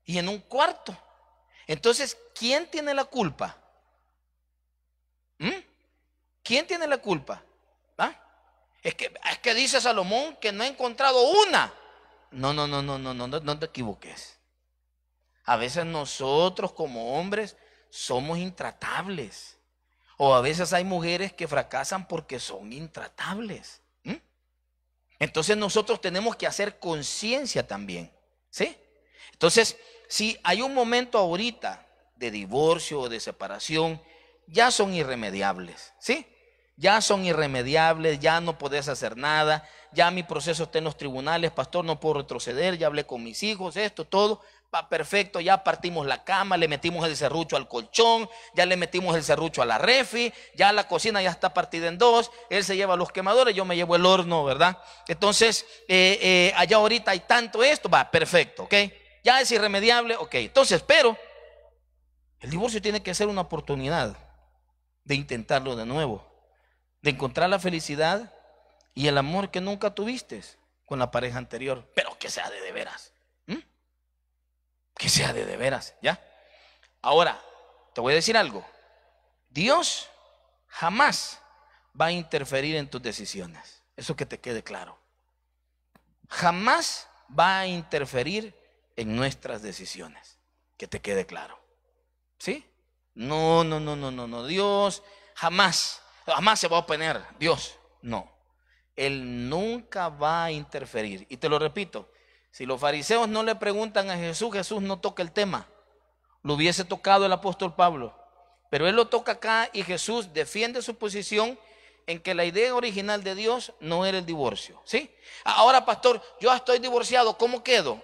y en un cuarto. Entonces, ¿quién tiene la culpa? ¿Mm? ¿Quién tiene la culpa? ¿Ah? Es que dice Salomón que no ha encontrado una. No te equivoques. A veces nosotros como hombres somos intratables. O a veces hay mujeres que fracasan porque son intratables. ¿Mm? Entonces nosotros tenemos que hacer conciencia también. ¿Sí? Entonces, si hay un momento ahorita de divorcio o de separación, ya son irremediables. ¿Sí? Ya son irremediables, ya no podés hacer nada, ya mi proceso está en los tribunales, pastor, no puedo retroceder, ya hablé con mis hijos, esto, todo, va perfecto, ya partimos la cama, le metimos el serrucho al colchón, ya le metimos el serrucho a la refi, ya la cocina ya está partida en dos, él se lleva los quemadores, yo me llevo el horno, ¿verdad? Entonces, allá ahorita hay tanto esto, va perfecto, ¿ok? Ya es irremediable, ok. Entonces, pero el divorcio tiene que ser una oportunidad de intentarlo de nuevo, de encontrar la felicidad y el amor que nunca tuviste con la pareja anterior, pero que sea de veras. Que sea de veras, ¿ya? Ahora, te voy a decir algo. Dios jamás va a interferir en tus decisiones. Eso que te quede claro. Jamás va a interferir en nuestras decisiones. Que te quede claro. ¿Sí? No. Dios jamás se va a oponer. Dios, no. Él nunca va a interferir. Y te lo repito, si los fariseos no le preguntan a Jesús, Jesús no toca el tema. Lo hubiese tocado el apóstol Pablo. Pero él lo toca acá y Jesús defiende su posición en que la idea original de Dios no era el divorcio. ¿Sí? Ahora, pastor, yo estoy divorciado, ¿cómo quedo?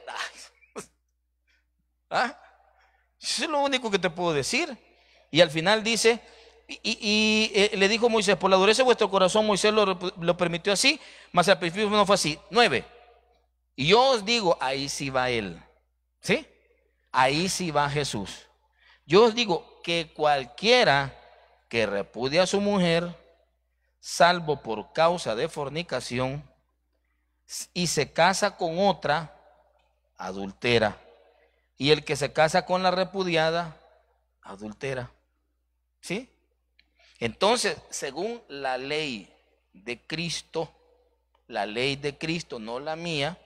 ¿Ah? Eso es lo único que te puedo decir. Y al final dice, le dijo Moisés, por la dureza de vuestro corazón Moisés lo permitió así, mas al principio no fue así. 9. Y yo os digo, ahí sí va él. ¿Sí? Ahí sí va Jesús. Yo os digo que cualquiera que repudia a su mujer, salvo por causa de fornicación, y se casa con otra, adultera. Y el que se casa con la repudiada, adultera. ¿Sí? Entonces, según la ley de Cristo, no la mía,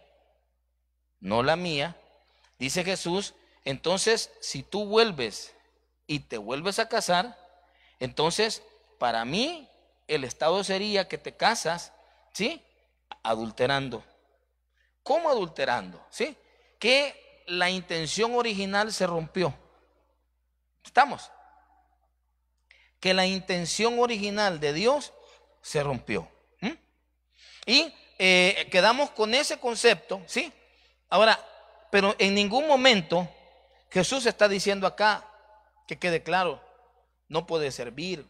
dice Jesús, entonces si tú vuelves y te vuelves a casar, entonces para mí el estado sería que te casas, ¿sí? Adulterando. ¿Cómo adulterando? ¿Sí? Que la intención original se rompió. ¿Estamos? Que la intención original de Dios se rompió. Y quedamos con ese concepto, ¿sí? Ahora, pero en ningún momento Jesús está diciendo acá, que quede claro, no puede servir.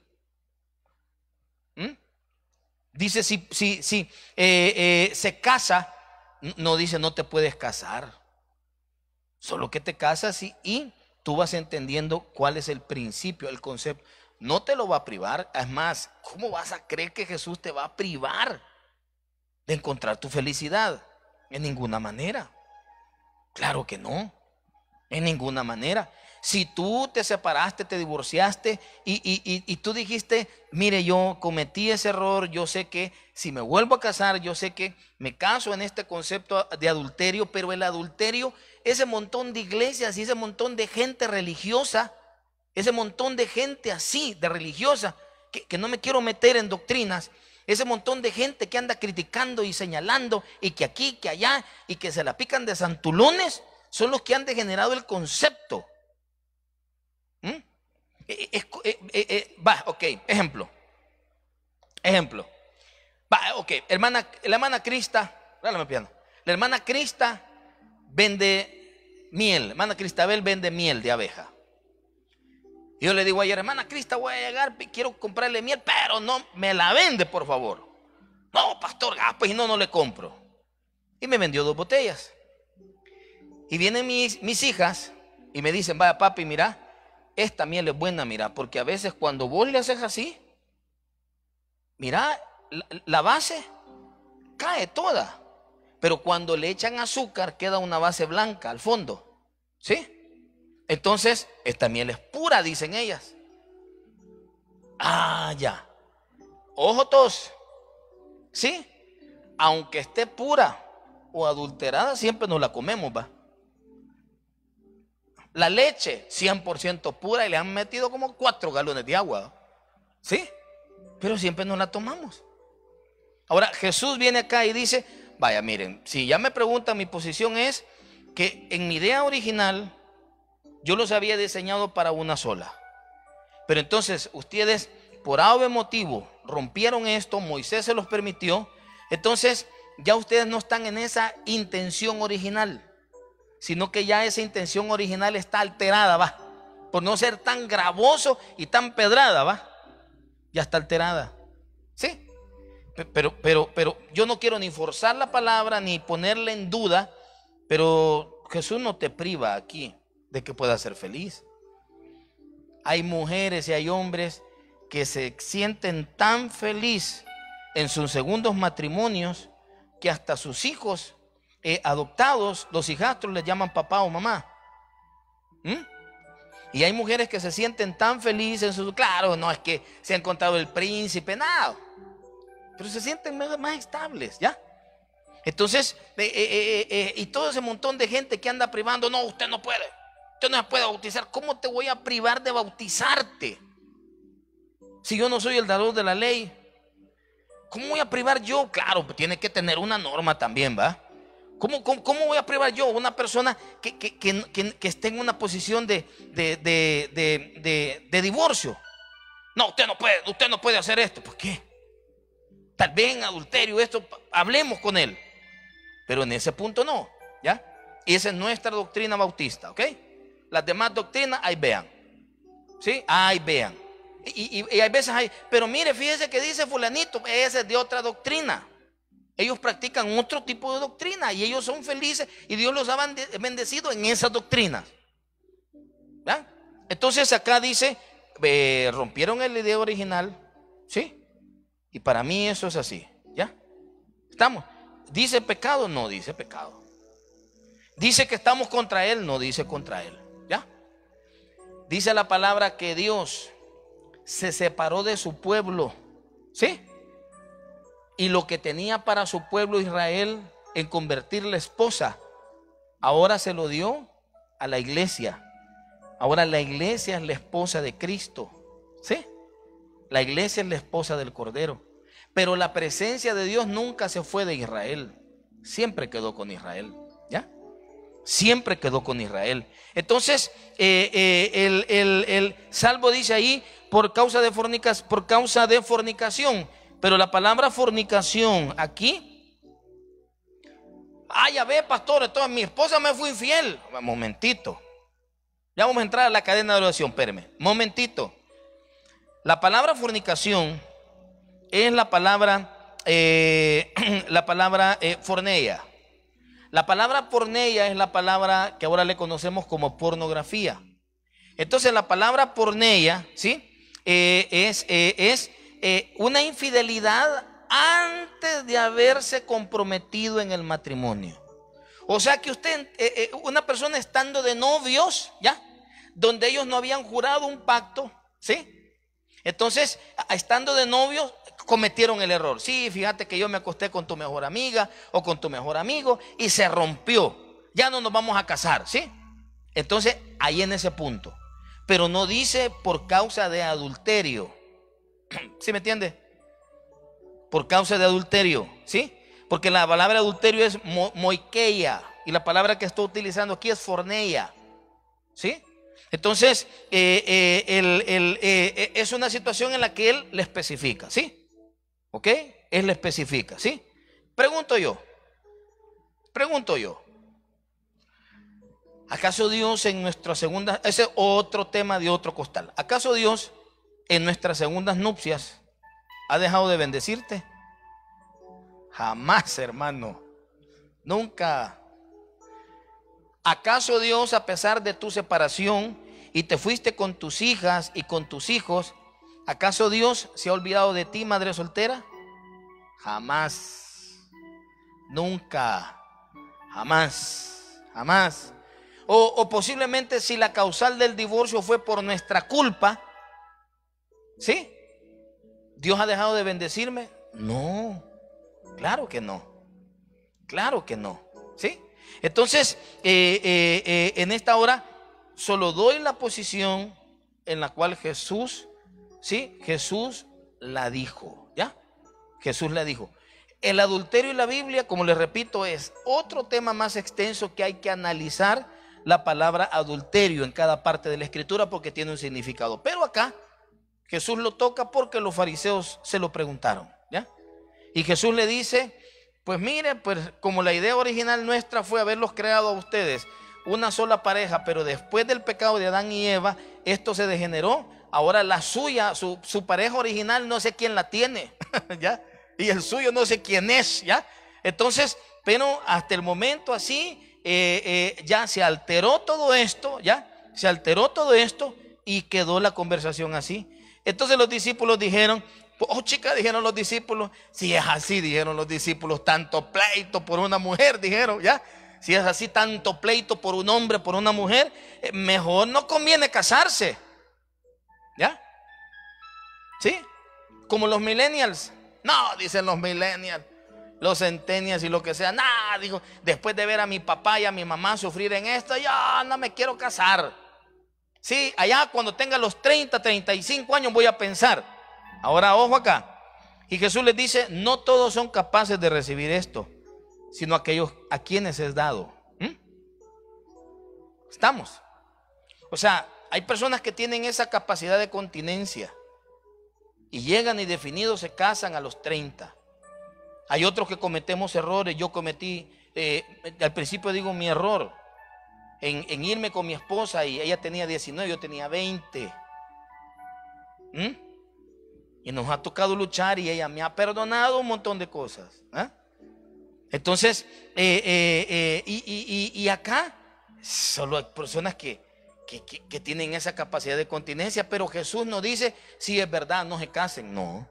Dice, si se casa, no dice no te puedes casar. Solo que te casas y tú vas entendiendo cuál es el principio, el concepto. No te lo va a privar. Es más, ¿cómo vas a creer que Jesús te va a privar de encontrar tu felicidad? En ninguna manera. Claro que no. En ninguna manera. Si tú te separaste, te divorciaste y tú dijiste, mire, yo cometí ese error, yo sé que si me vuelvo a casar, yo sé que me caso en este concepto de adulterio, pero el adulterio, ese montón de iglesias y ese montón de gente religiosa, ese montón de gente así, de religiosa, que no me quiero meter en doctrinas, ese montón de gente que anda criticando y señalando y que aquí, que allá y que se la pican de santulones, son los que han degenerado el concepto. Ok, ejemplo. Ok, la hermana Crista, dale piano. La hermana Crista vende miel, hermana Cristabel vende miel de abeja. Y yo le digo ayer, hermana Crista, voy a llegar, quiero comprarle miel, pero no me la vende, por favor. No, pastor, pues no le compro. Y me vendió 2 botellas. Y vienen mis hijas y me dicen, vaya papi, mira, esta miel es buena, mira, porque a veces cuando vos le haces así, mira, la base cae toda, pero cuando le echan azúcar queda una base blanca al fondo. ¿Sí? Entonces, esta miel es pura, dicen ellas. Ah, ya. Ojo todos. ¿Sí? Aunque esté pura o adulterada, siempre nos la comemos, va. La leche, 100% pura, y le han metido como 4 galones de agua. ¿Sí? Pero siempre nos la tomamos. Ahora, Jesús viene acá y dice, vaya, miren, si ya me preguntan, mi posición es que en mi idea original, yo los había diseñado para una sola. Pero entonces, ustedes, por algún motivo, rompieron esto, Moisés se los permitió. Entonces, ya ustedes no están en esa intención original, sino que ya esa intención original está alterada, va. Por no ser tan gravoso y tan pedrada, va. Ya está alterada. ¿Sí? Pero yo no quiero ni forzar la palabra, ni ponerle en duda, pero Jesús no te priva aquí de que puedas ser feliz. Hay mujeres y hay hombres que se sienten tan feliz en sus segundos matrimonios que hasta sus hijos adoptados, los hijastros, les llaman papá o mamá. Y hay mujeres que se sienten tan felices en sus... Claro, no es que se ha encontrado el príncipe, nada, pero se sienten más estables, ¿ya? Entonces, y todo ese montón de gente que anda privando, no, usted no puede bautizar. ¿Cómo te voy a privar de bautizarte si yo no soy el dador de la ley? ¿Cómo voy a privar yo? Claro, pues tiene que tener una norma también, ¿va? ¿Cómo voy a privar yo a una persona que esté en una posición de divorcio? No, usted no puede hacer esto. ¿Por qué? Tal vez en adulterio, esto, hablemos con él. Pero en ese punto no, ¿ya? Y esa es nuestra doctrina bautista, ¿ok? Las demás doctrinas, ahí vean. ¿Sí? Ahí vean. Y hay veces hay, pero mire, fíjese que dice fulanito, ese es de otra doctrina. Ellos practican otro tipo de doctrina y ellos son felices y Dios los ha bendecido en esas doctrinas. ¿Ya? Entonces acá dice, rompieron el idea original, ¿sí? Y para mí eso es así, ¿ya? ¿Estamos? ¿Dice pecado? No dice pecado. ¿Dice que estamos contra él? No dice contra él, ¿ya? Dice la palabra que Dios se separó de su pueblo, ¿sí? Y lo que tenía para su pueblo Israel en convertirle esposa, ahora se lo dio a la iglesia. Ahora la iglesia es la esposa de Cristo, ¿sí? La iglesia es la esposa del Cordero. Pero la presencia de Dios nunca se fue de Israel. Siempre quedó con Israel, ¿ya? Siempre quedó con Israel. Entonces, el salvo dice ahí, por causa de fornicación. Pero la palabra fornicación aquí, ya ve, pastor, entonces mi esposa me fue infiel. Momentito. Ya vamos a entrar a la cadena de oración, espérame. Momentito. La palabra fornicación es la palabra forneia. La palabra porneia es la palabra que ahora le conocemos como pornografía. Entonces la palabra porneia, ¿sí? Es una infidelidad antes de haberse comprometido en el matrimonio. O sea que usted, una persona estando de novios, ¿ya? Donde ellos no habían jurado un pacto, ¿sí? Entonces, estando de novios, cometieron el error. Sí, fíjate que yo me acosté con tu mejor amiga o con tu mejor amigo y se rompió. Ya no nos vamos a casar, ¿sí? Entonces, ahí en ese punto. Pero no dice por causa de adulterio. ¿Sí me entiende? Por causa de adulterio, ¿sí? Porque la palabra adulterio es moikeia y la palabra que estoy utilizando aquí es forneia, ¿sí? Entonces, es una situación en la que él le especifica, ¿sí? ¿Ok? Él le especifica, ¿sí? Pregunto yo, ¿acaso Dios en nuestras segundas, ese es otro tema de otro costal, ¿acaso Dios en nuestras segundas nupcias ha dejado de bendecirte? Jamás, hermano, nunca. ¿Acaso Dios, a pesar de tu separación y te fuiste con tus hijas y con tus hijos, acaso Dios se ha olvidado de ti, madre soltera? Jamás, nunca, jamás, jamás. O posiblemente si la causal del divorcio fue por nuestra culpa, ¿sí? ¿Dios ha dejado de bendecirme? No, claro que no. Claro que no, ¿sí? Entonces, en esta hora solo doy la posición en la cual Jesús, ¿sí? Jesús la dijo, ¿ya? Jesús la dijo. El adulterio y la Biblia, como les repito, es otro tema más extenso que hay que analizar la palabra adulterio en cada parte de la Escritura porque tiene un significado. Pero acá Jesús lo toca porque los fariseos se lo preguntaron, ¿ya? Y Jesús le dice, pues mire, pues como la idea original nuestra fue haberlos creado a ustedes una sola pareja, pero después del pecado de Adán y Eva, esto se degeneró. Ahora la suya, su pareja original, no sé quién la tiene, ¿ya? Y el suyo no sé quién es, ¿ya? Entonces, pero hasta el momento así, ya se alteró todo esto, ¿ya? Se alteró todo esto y quedó la conversación así. Entonces los discípulos dijeron, oh chica, dijeron los discípulos, si es así, dijeron los discípulos, tanto pleito por una mujer, dijeron, ¿ya? Si es así, tanto pleito por un hombre, por una mujer, mejor no conviene casarse, ¿ya? ¿Sí? Como los millennials. No, dicen los millennials, los centennials y lo que sea. Nah, digo, después de ver a mi papá y a mi mamá sufrir en esto, yo no me quiero casar. Sí, allá cuando tenga los 30, 35 años voy a pensar. Ahora, ojo acá. Y Jesús les dice, no todos son capaces de recibir esto, sino aquellos a quienes es dado. ¿Estamos? O sea, hay personas que tienen esa capacidad de continencia y llegan y definidos se casan a los 30. Hay otros que cometemos errores. Yo cometí, al principio digo mi error, en irme con mi esposa y ella tenía 19, yo tenía 20. Y nos ha tocado luchar y ella me ha perdonado un montón de cosas. Entonces, y acá solo hay personas que tienen esa capacidad de continencia, pero Jesús nos dice, si es verdad, no se casen. No,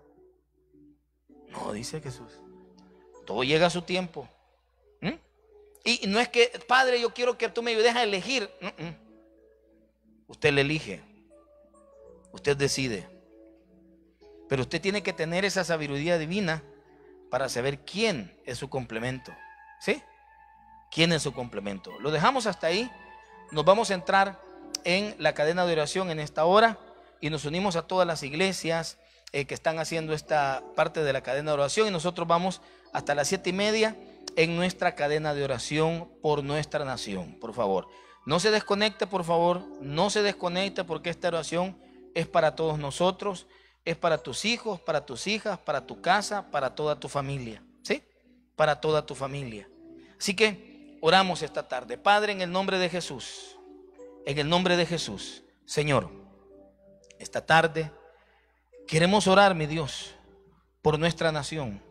dice Jesús. Todo llega a su tiempo. Y no es que, Padre, yo quiero que tú me ayudes a elegir. Usted le elige. Usted decide. Pero usted tiene que tener esa sabiduría divina para saber quién es su complemento. ¿Sí? ¿Quién es su complemento? Lo dejamos hasta ahí. Nos vamos a entrar en la cadena de oración en esta hora y nos unimos a todas las iglesias que están haciendo esta parte de la cadena de oración, y nosotros vamos hasta las 7:30 en nuestra cadena de oración por nuestra nación. Por favor, no se desconecte, por favor, no se desconecte, porque esta oración es para todos nosotros, es para tus hijos, para tus hijas, para tu casa, para toda tu familia, ¿sí? Para toda tu familia. Así que oramos esta tarde. Padre, en el nombre de Jesús, en el nombre de Jesús, Señor, esta tarde queremos orar, mi Dios, por nuestra nación.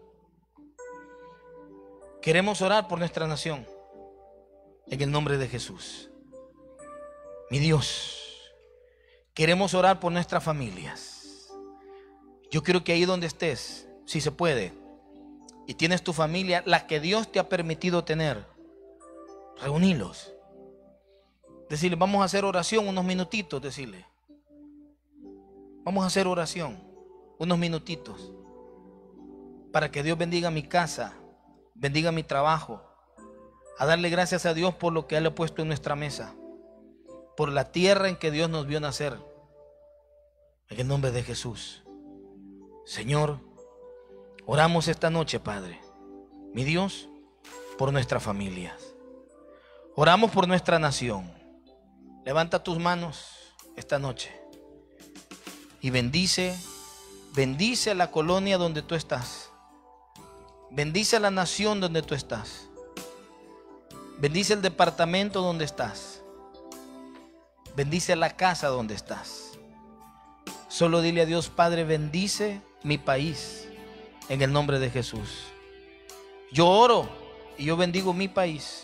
Queremos orar por nuestra nación en el nombre de Jesús. Mi Dios, queremos orar por nuestras familias. Yo quiero que ahí donde estés, si se puede, y tienes tu familia, la que Dios te ha permitido tener, reunilos. Decirle, vamos a hacer oración unos minutitos, decirle. Vamos a hacer oración unos minutitos para que Dios bendiga mi casa, bendiga mi trabajo, a darle gracias a Dios por lo que Él ha puesto en nuestra mesa, por la tierra en que Dios nos vio nacer. En el nombre de Jesús. Señor, oramos esta noche, Padre, mi Dios, por nuestras familias. Oramos por nuestra nación. Levanta tus manos esta noche y bendice a la colonia donde tú estás. Bendice a la nación donde tú estás. Bendice el departamento donde estás. Bendice a la casa donde estás. Solo dile a Dios, Padre, bendice mi país en el nombre de Jesús. Yo oro y yo bendigo mi país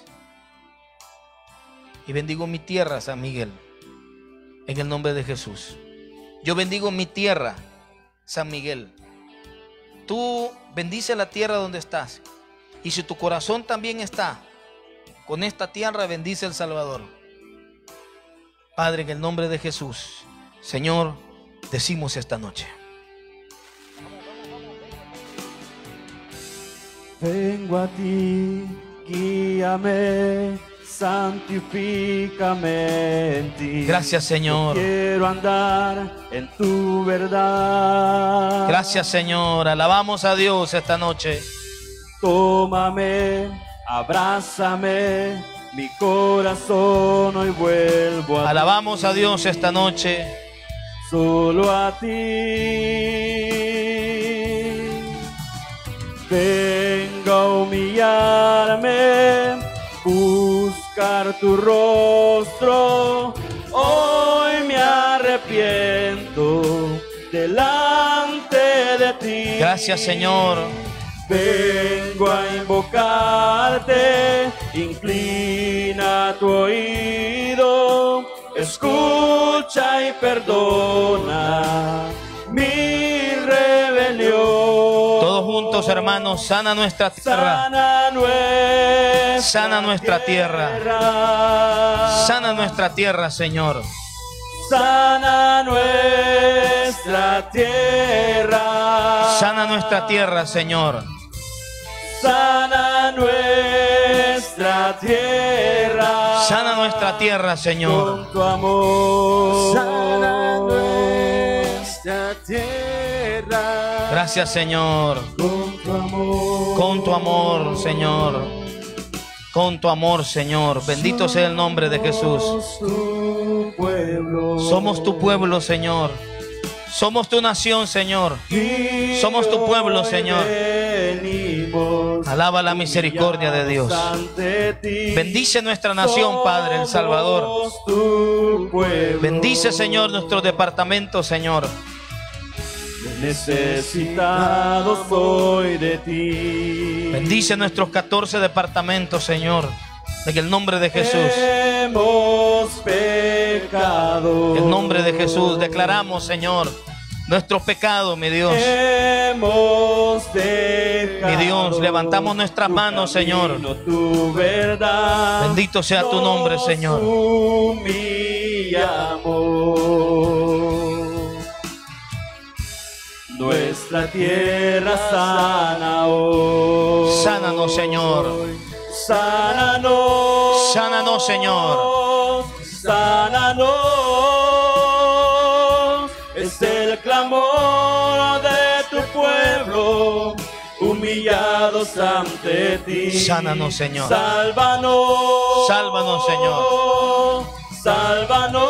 y bendigo mi tierra, San Miguel, en el nombre de Jesús. Yo bendigo mi tierra, San Miguel. Tú bendice la tierra donde estás, y si tu corazón también está con esta tierra, bendice El Salvador. Padre, en el nombre de Jesús, Señor, decimos esta noche: vengo a ti, guíame, santifícame en ti. Gracias, Señor. Yo quiero andar en tu verdad. Gracias, Señor. Alabamos a Dios esta noche. Tómame, abrázame, mi corazón hoy vuelvo a Alabamos ti. a Dios esta noche. Solo a ti. Vengo a humillarme, buscar tu rostro. Hoy me arrepiento delante de ti. Gracias, Señor. Vengo a invocarte, inclina tu oído, escucha y perdona mi rebelión. Todos juntos, hermanos, sana nuestra tierra. Sana nuestra tierra. Sana nuestra tierra, Señor. Sana nuestra tierra. Sana nuestra tierra, Señor. Sana nuestra tierra. Sana nuestra tierra, Señor. Con tu amor. Sana nuestra tierra. Gracias, Señor. Con tu amor. Con tu amor, Señor. Con tu amor, Señor. Bendito sea el nombre de Jesús. Somos tu pueblo. Somos tu pueblo, Señor. Somos tu nación, Señor. Somos tu pueblo, Señor. Alaba la misericordia de Dios. Bendice nuestra nación, Padre, El Salvador. Bendice, Señor, nuestro departamento, Señor. Necesitado soy de ti. Bendice nuestros 14 departamentos, Señor. En el nombre de Jesús. Hemos pecado. En el nombre de Jesús declaramos, Señor, nuestros pecados, mi Dios. Hemos dejado. Mi Dios, levantamos nuestras manos, Señor. Tu verdad. Bendito sea tu nombre, Señor. Nuestra tierra sana hoy. Sánanos, Señor. Sánanos. Sánanos, Señor. Sánanos. Es el clamor de tu pueblo, humillados ante ti. Sánanos, Señor. Sálvanos. Sálvanos, Señor. Sálvanos.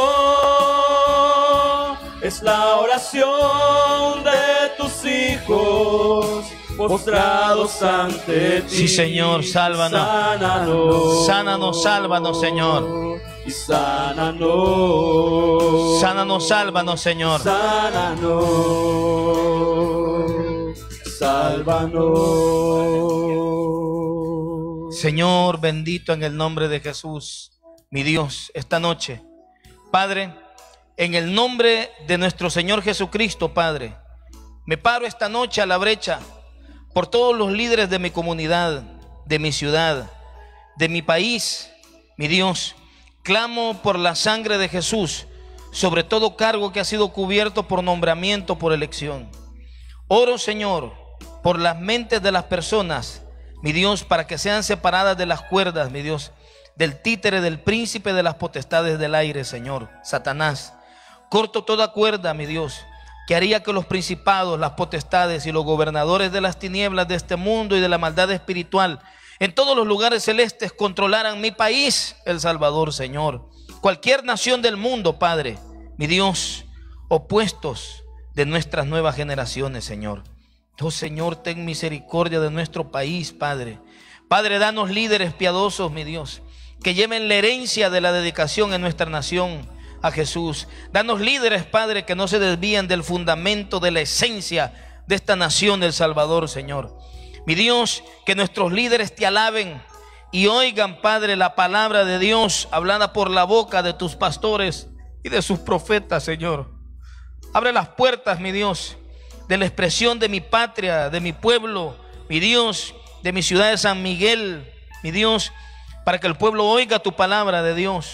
Es la oración de tus hijos postrados ante ti. Sí, Señor, sálvanos. Sánanos. Sánanos, sálvanos, Señor. Y sánanos. Sánanos, sálvanos, Señor. Sánanos. Sálvanos. Señor, bendito en el nombre de Jesús, mi Dios, esta noche, Padre, en el nombre de nuestro Señor Jesucristo, Padre, me paro esta noche a la brecha por todos los líderes de mi comunidad, de mi ciudad, de mi país, mi Dios. Clamo por la sangre de Jesús sobre todo cargo que ha sido cubierto por nombramiento, por elección. Oro, Señor, por las mentes de las personas, mi Dios, para que sean separadas de las cuerdas, mi Dios, del títere, del príncipe de las potestades del aire, Señor, Satanás. Corto toda cuerda, mi Dios, que haría que los principados, las potestades y los gobernadores de las tinieblas de este mundo y de la maldad espiritual en todos los lugares celestes controlaran mi país, El Salvador, Señor. Cualquier nación del mundo, Padre, mi Dios, opuestos de nuestras nuevas generaciones, Señor. Oh, Señor, ten misericordia de nuestro país, Padre. Padre, danos líderes piadosos, mi Dios, que lleven la herencia de la dedicación en nuestra nación a Jesús. Danos líderes, Padre, que no se desvíen del fundamento, de la esencia de esta nación, El Salvador, Señor. Mi Dios, que nuestros líderes te alaben y oigan, Padre, la palabra de Dios hablada por la boca de tus pastores y de sus profetas, Señor. Abre las puertas, mi Dios, de la expresión de mi patria, de mi pueblo, mi Dios, de mi ciudad de San Miguel, mi Dios, para que el pueblo oiga tu palabra de Dios.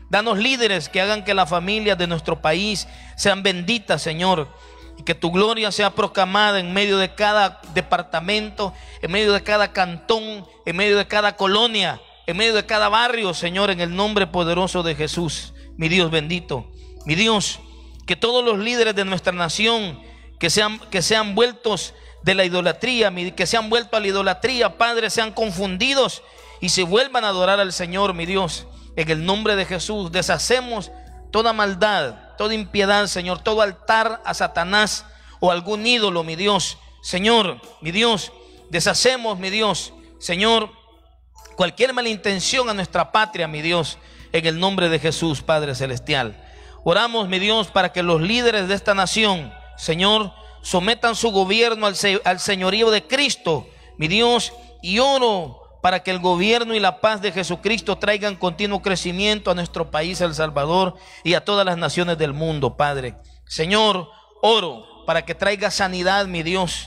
Danos líderes que hagan que las familias de nuestro país sean benditas, Señor, y que tu gloria sea proclamada en medio de cada departamento, en medio de cada cantón, en medio de cada colonia, en medio de cada barrio, Señor, en el nombre poderoso de Jesús. Mi Dios bendito, mi Dios, que todos los líderes de nuestra nación que sean vueltos de la idolatría, que se han vuelto a la idolatría, Padre, sean confundidos y se vuelvan a adorar al Señor, mi Dios. En el nombre de Jesús deshacemos toda maldad, toda impiedad, Señor, todo altar a Satanás o algún ídolo, mi Dios. Señor, mi Dios, deshacemos, mi Dios, Señor, cualquier malintención a nuestra patria, mi Dios, en el nombre de Jesús, Padre Celestial. Oramos, mi Dios, para que los líderes de esta nación, Señor, sometan su gobierno al señorío de Cristo, mi Dios, y oro para que el gobierno y la paz de Jesucristo traigan continuo crecimiento a nuestro país, El Salvador, y a todas las naciones del mundo, Padre. Señor, oro para que traiga sanidad, mi Dios,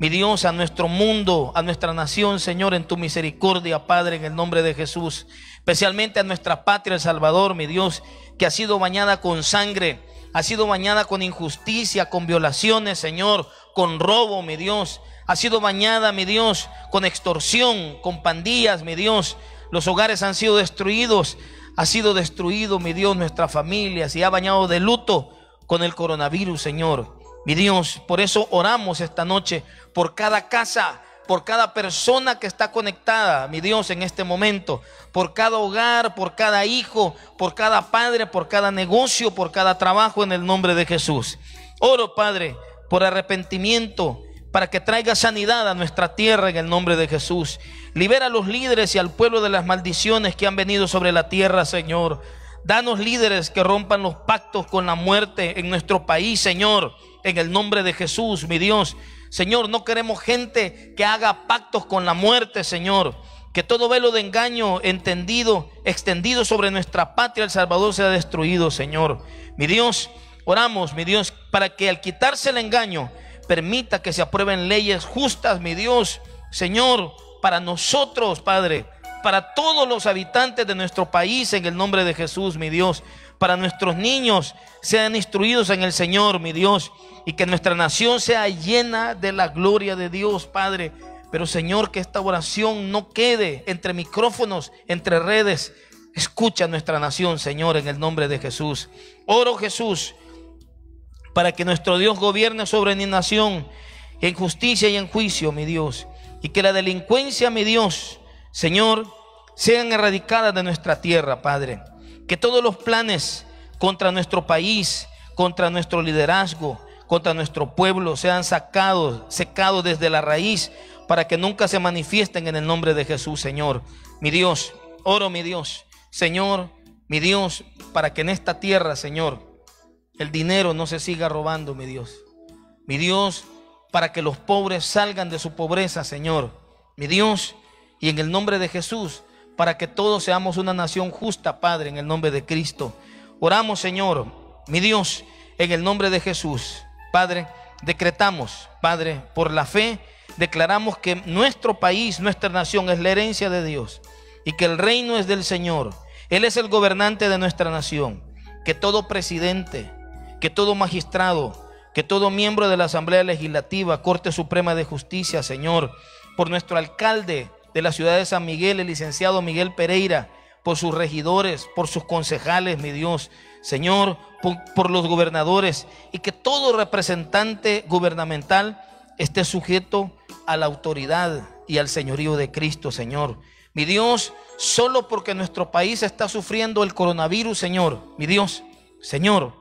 a nuestro mundo, a nuestra nación, Señor, en tu misericordia, Padre, en el nombre de Jesús. Especialmente a nuestra patria, El Salvador, mi Dios, que ha sido bañada con sangre, ha sido bañada con injusticia, con violaciones, Señor, con robo, mi Dios. Ha sido bañada, mi Dios, con extorsión, con pandillas, mi Dios. Los hogares han sido destruidos. Ha sido destruido, mi Dios, nuestras familias, y ha bañado de luto con el coronavirus, Señor. Mi Dios, por eso oramos esta noche por cada casa, por cada persona que está conectada, mi Dios, en este momento, por cada hogar, por cada hijo, por cada padre, por cada negocio, por cada trabajo, en el nombre de Jesús. Oro, Padre, por arrepentimiento, para que traiga sanidad a nuestra tierra, en el nombre de Jesús. Libera a los líderes y al pueblo de las maldiciones que han venido sobre la tierra, Señor. Danos líderes que rompan los pactos con la muerte en nuestro país, Señor, en el nombre de Jesús, mi Dios. Señor, no queremos gente que haga pactos con la muerte, Señor. Que todo velo de engaño extendido sobre nuestra patria, El Salvador, sea destruido, Señor. Mi Dios, oramos, mi Dios, para que al quitarse el engaño, permita que se aprueben leyes justas, mi Dios, Señor, para nosotros, Padre, para todos los habitantes de nuestro país, en el nombre de Jesús, mi Dios. Para nuestros niños sean instruidos en el Señor, mi Dios, y que nuestra nación sea llena de la gloria de Dios, Padre. Pero, Señor, que esta oración no quede entre micrófonos, entre redes. Escucha nuestra nación, Señor, en el nombre de Jesús. Oro, Jesús, para que nuestro Dios gobierne sobre mi nación en justicia y en juicio, mi Dios, y que la delincuencia, mi Dios, Señor, sean erradicadas de nuestra tierra, Padre. Que todos los planes contra nuestro país, contra nuestro liderazgo, contra nuestro pueblo, sean secados desde la raíz, para que nunca se manifiesten, en el nombre de Jesús, Señor. Mi Dios, oro, mi Dios, Señor, mi Dios, para que en esta tierra, Señor, el dinero no se siga robando, mi Dios. Mi Dios, para que los pobres salgan de su pobreza, Señor. Mi Dios, y en el nombre de Jesús, para que todos seamos una nación justa, Padre, en el nombre de Cristo. Oramos, Señor, mi Dios, en el nombre de Jesús. Padre, decretamos, Padre, por la fe, declaramos que nuestro país, nuestra nación es la herencia de Dios y que el reino es del Señor. Él es el gobernante de nuestra nación. Que todo presidente, que todo magistrado, que todo miembro de la Asamblea Legislativa, Corte Suprema de Justicia, Señor, por nuestro alcalde de la ciudad de San Miguel, el licenciado Miguel Pereira, por sus regidores, por sus concejales, mi Dios, Señor, por los gobernadores, y que todo representante gubernamental esté sujeto a la autoridad y al señorío de Cristo, Señor. Mi Dios, solo porque nuestro país está sufriendo el coronavirus, Señor, mi Dios, Señor,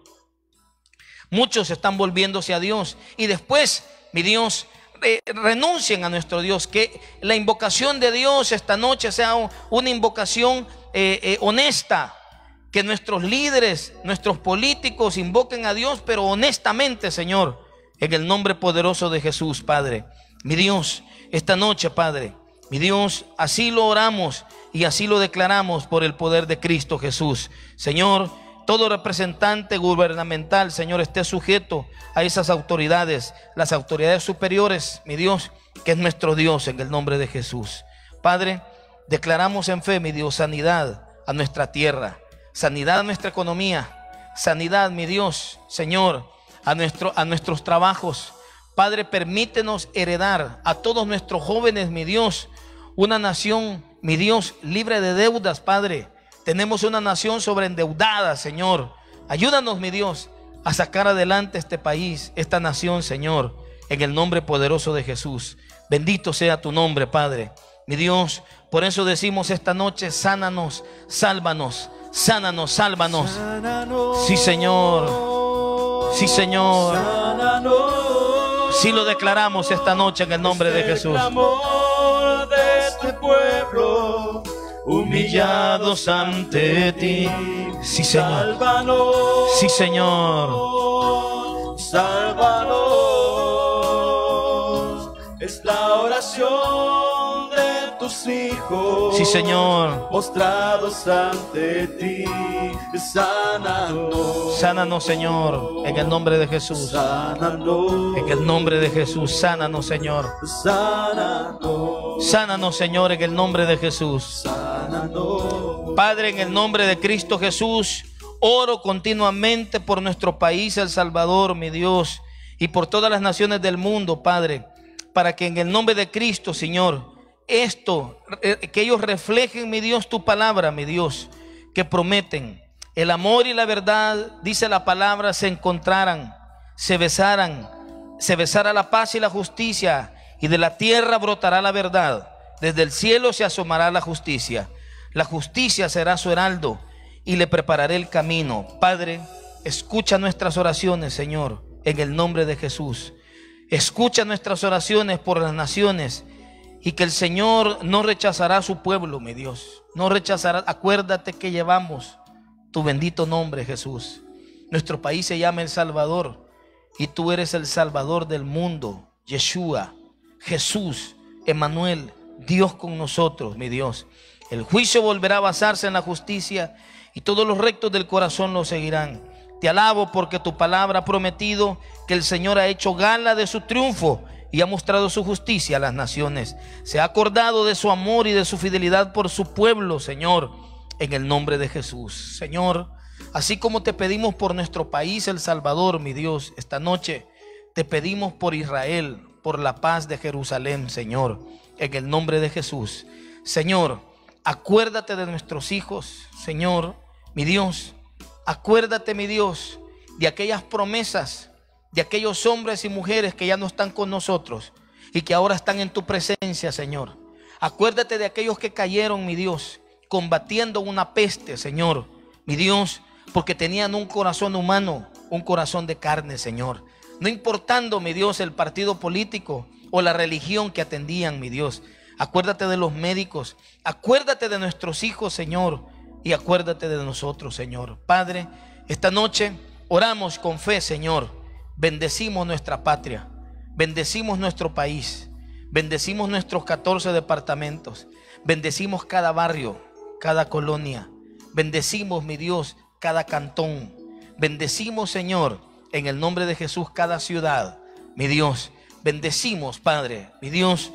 muchos están volviéndose a Dios y después, mi Dios, renuncien a nuestro Dios. Que la invocación de Dios esta noche sea una invocación honesta. Que nuestros líderes, nuestros políticos invoquen a Dios, pero honestamente, Señor, en el nombre poderoso de Jesús, Padre. Mi Dios, esta noche, Padre, mi Dios, así lo oramos y así lo declaramos por el poder de Cristo Jesús. Señor, todo representante gubernamental, Señor, esté sujeto a esas autoridades, las autoridades superiores, mi Dios, que es nuestro Dios, en el nombre de Jesús. Padre, declaramos en fe, mi Dios, sanidad a nuestra tierra. sanidad a nuestra economía, sanidad, mi Dios, Señor, a nuestros trabajos. Padre, permítenos heredar a todos nuestros jóvenes, mi Dios, una nación, mi Dios, libre de deudas, Padre. Tenemos una nación sobreendeudada, Señor. Ayúdanos, mi Dios, a sacar adelante este país, esta nación, Señor, en el nombre poderoso de Jesús. Bendito sea tu nombre, Padre. Mi Dios, por eso decimos esta noche: sánanos, sálvanos, sánanos, sálvanos. Sí, Señor. Sí, Señor. Sí lo declaramos esta noche en el nombre de Jesús. El clamor de tu pueblo, Humillados ante ti. Sí, Señor. Sálvanos, Sí, Señor. sálvanos. Es la oración de tus hijos. Sí, Señor. Postrados ante ti. Sánanos. Sánanos, Señor, en el nombre de Jesús. Sánanos. En el nombre de Jesús, sánanos, Señor. Sánanos. Sánanos, Señor, en el nombre de Jesús. Sánanos. Padre, en el nombre de Cristo Jesús, oro continuamente por nuestro país, El Salvador, mi Dios, y por todas las naciones del mundo, Padre, para que en el nombre de Cristo, Señor, que ellos reflejen, mi Dios, tu palabra, mi Dios, que prometen el amor y la verdad, dice la palabra, se encontraran, se besara la paz y la justicia, y de la tierra brotará la verdad, desde el cielo se asomará la justicia será su heraldo, y le prepararé el camino. Padre, escucha nuestras oraciones, Señor, en el nombre de Jesús. Escucha nuestras oraciones por las naciones, y que el Señor no rechazará a su pueblo, mi Dios. No rechazará. Acuérdate que llevamos tu bendito nombre, Jesús. Nuestro país se llama El Salvador, y tú eres el Salvador del mundo. Yeshua, Jesús, Emmanuel, Dios con nosotros, mi Dios. El juicio volverá a basarse en la justicia, y todos los rectos del corazón lo seguirán. Te alabo porque tu palabra ha prometido que el Señor ha hecho gala de su triunfo y ha mostrado su justicia a las naciones. Se ha acordado de su amor y de su fidelidad por su pueblo, Señor, en el nombre de Jesús. Señor, así como te pedimos por nuestro país, El Salvador, mi Dios, esta noche te pedimos por Israel, por la paz de Jerusalén, Señor, en el nombre de Jesús. Señor, acuérdate de nuestros hijos, Señor, mi Dios. Acuérdate, mi Dios, de aquellas promesas, de aquellos hombres y mujeres que ya no están con nosotros y que ahora están en tu presencia, Señor. Acuérdate de aquellos que cayeron, mi Dios, combatiendo una peste, Señor, mi Dios, porque tenían un corazón humano, un corazón de carne, Señor. No importando, mi Dios, el partido político o la religión que atendían, mi Dios. Acuérdate de los médicos, acuérdate de nuestros hijos, Señor, y acuérdate de nosotros, Señor. Padre, esta noche oramos con fe, Señor. Bendecimos nuestra patria, bendecimos nuestro país, bendecimos nuestros 14 departamentos, bendecimos cada barrio, cada colonia, bendecimos, mi Dios, cada cantón, bendecimos, Señor, en el nombre de Jesús, cada ciudad, mi Dios. Bendecimos, Padre, mi Dios,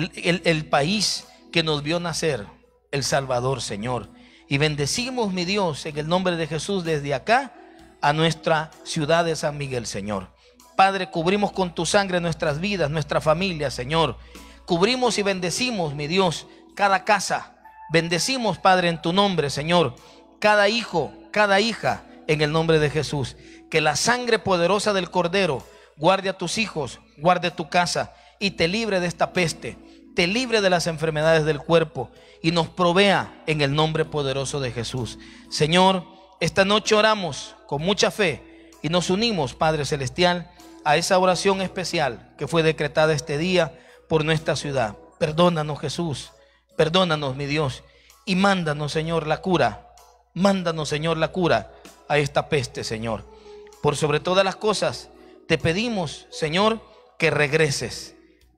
el país que nos vio nacer, El Salvador, Señor. Y bendecimos, mi Dios, en el nombre de Jesús, desde acá a nuestra ciudad de San Miguel, Señor. Padre, cubrimos con tu sangre nuestras vidas, nuestra familia, Señor. Cubrimos y bendecimos, mi Dios, cada casa. Bendecimos, Padre, en tu nombre, Señor, cada hijo, cada hija, en el nombre de Jesús. Que la sangre poderosa del Cordero guarde a tus hijos, guarde tu casa y te libre de esta peste, te libre de las enfermedades del cuerpo y nos provea en el nombre poderoso de Jesús. Señor, esta noche oramos con mucha fe y nos unimos, Padre Celestial, a esa oración especial que fue decretada este día por nuestra ciudad. Perdónanos, Jesús, perdónanos, mi Dios, y mándanos, Señor, la cura. Mándanos, Señor, la cura a esta peste, Señor. Por sobre todas las cosas, te pedimos, Señor, que regreses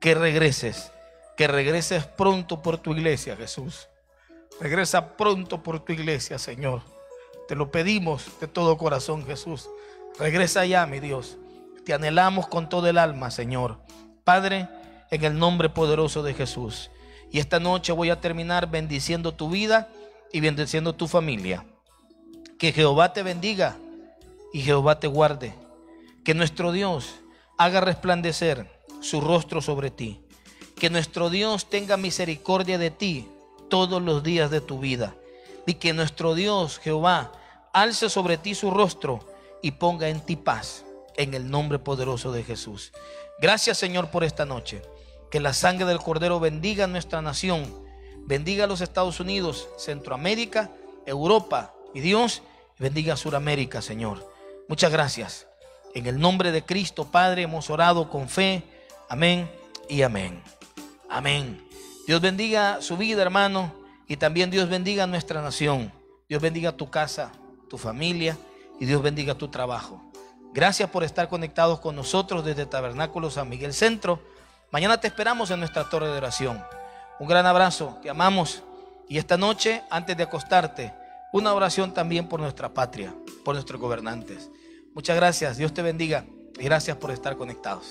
pronto por tu iglesia, Jesús. Regresa pronto por tu iglesia, Señor. Te lo pedimos de todo corazón, Jesús. Regresa ya, mi Dios. Te anhelamos con todo el alma, Señor. Padre, en el nombre poderoso de Jesús. Y esta noche voy a terminar bendiciendo tu vida y bendiciendo tu familia. Que Jehová te bendiga y Jehová te guarde. Que nuestro Dios haga resplandecer su rostro sobre ti. Que nuestro Dios tenga misericordia de ti todos los días de tu vida. Y que nuestro Dios, Jehová, alce sobre ti su rostro y ponga en ti paz, en el nombre poderoso de Jesús. Gracias, Señor, por esta noche. Que la sangre del Cordero bendiga a nuestra nación, bendiga a los Estados Unidos, Centroamérica, Europa, y Dios bendiga a Sudamérica, Señor. Muchas gracias. En el nombre de Cristo, Padre, hemos orado con fe. Amén y amén. Amén. Dios bendiga su vida, hermano, y también Dios bendiga a nuestra nación. Dios bendiga tu casa, tu familia, y Dios bendiga tu trabajo. Gracias por estar conectados con nosotros desde Tabernáculo San Miguel Centro. Mañana te esperamos en nuestra torre de oración. Un gran abrazo, te amamos. Y esta noche, antes de acostarte, una oración también por nuestra patria, por nuestros gobernantes. Muchas gracias, Dios te bendiga y gracias por estar conectados.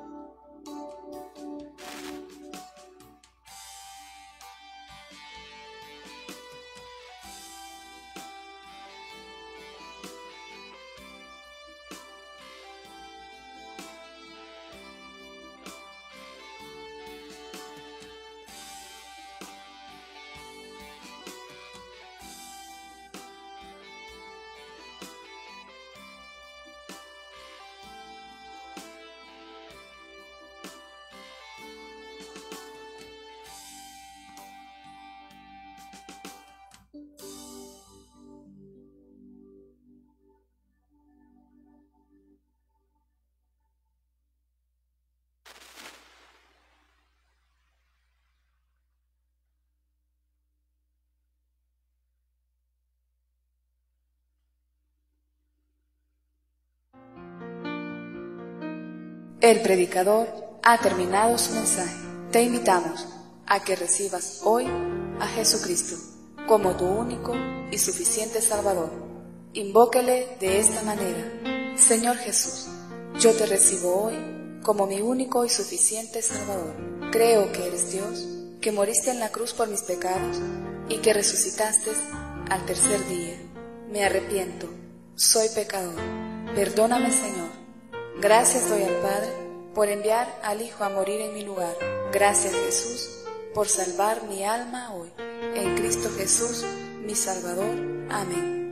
El predicador ha terminado su mensaje. Te invitamos a que recibas hoy a Jesucristo como tu único y suficiente Salvador. Invóquele de esta manera: Señor Jesús, yo te recibo hoy como mi único y suficiente Salvador. Creo que eres Dios, que moriste en la cruz por mis pecados y que resucitaste al tercer día. Me arrepiento, soy pecador. Perdóname, Señor. Gracias doy al Padre por enviar al Hijo a morir en mi lugar. Gracias, Jesús, por salvar mi alma hoy. En Cristo Jesús, mi Salvador. Amén.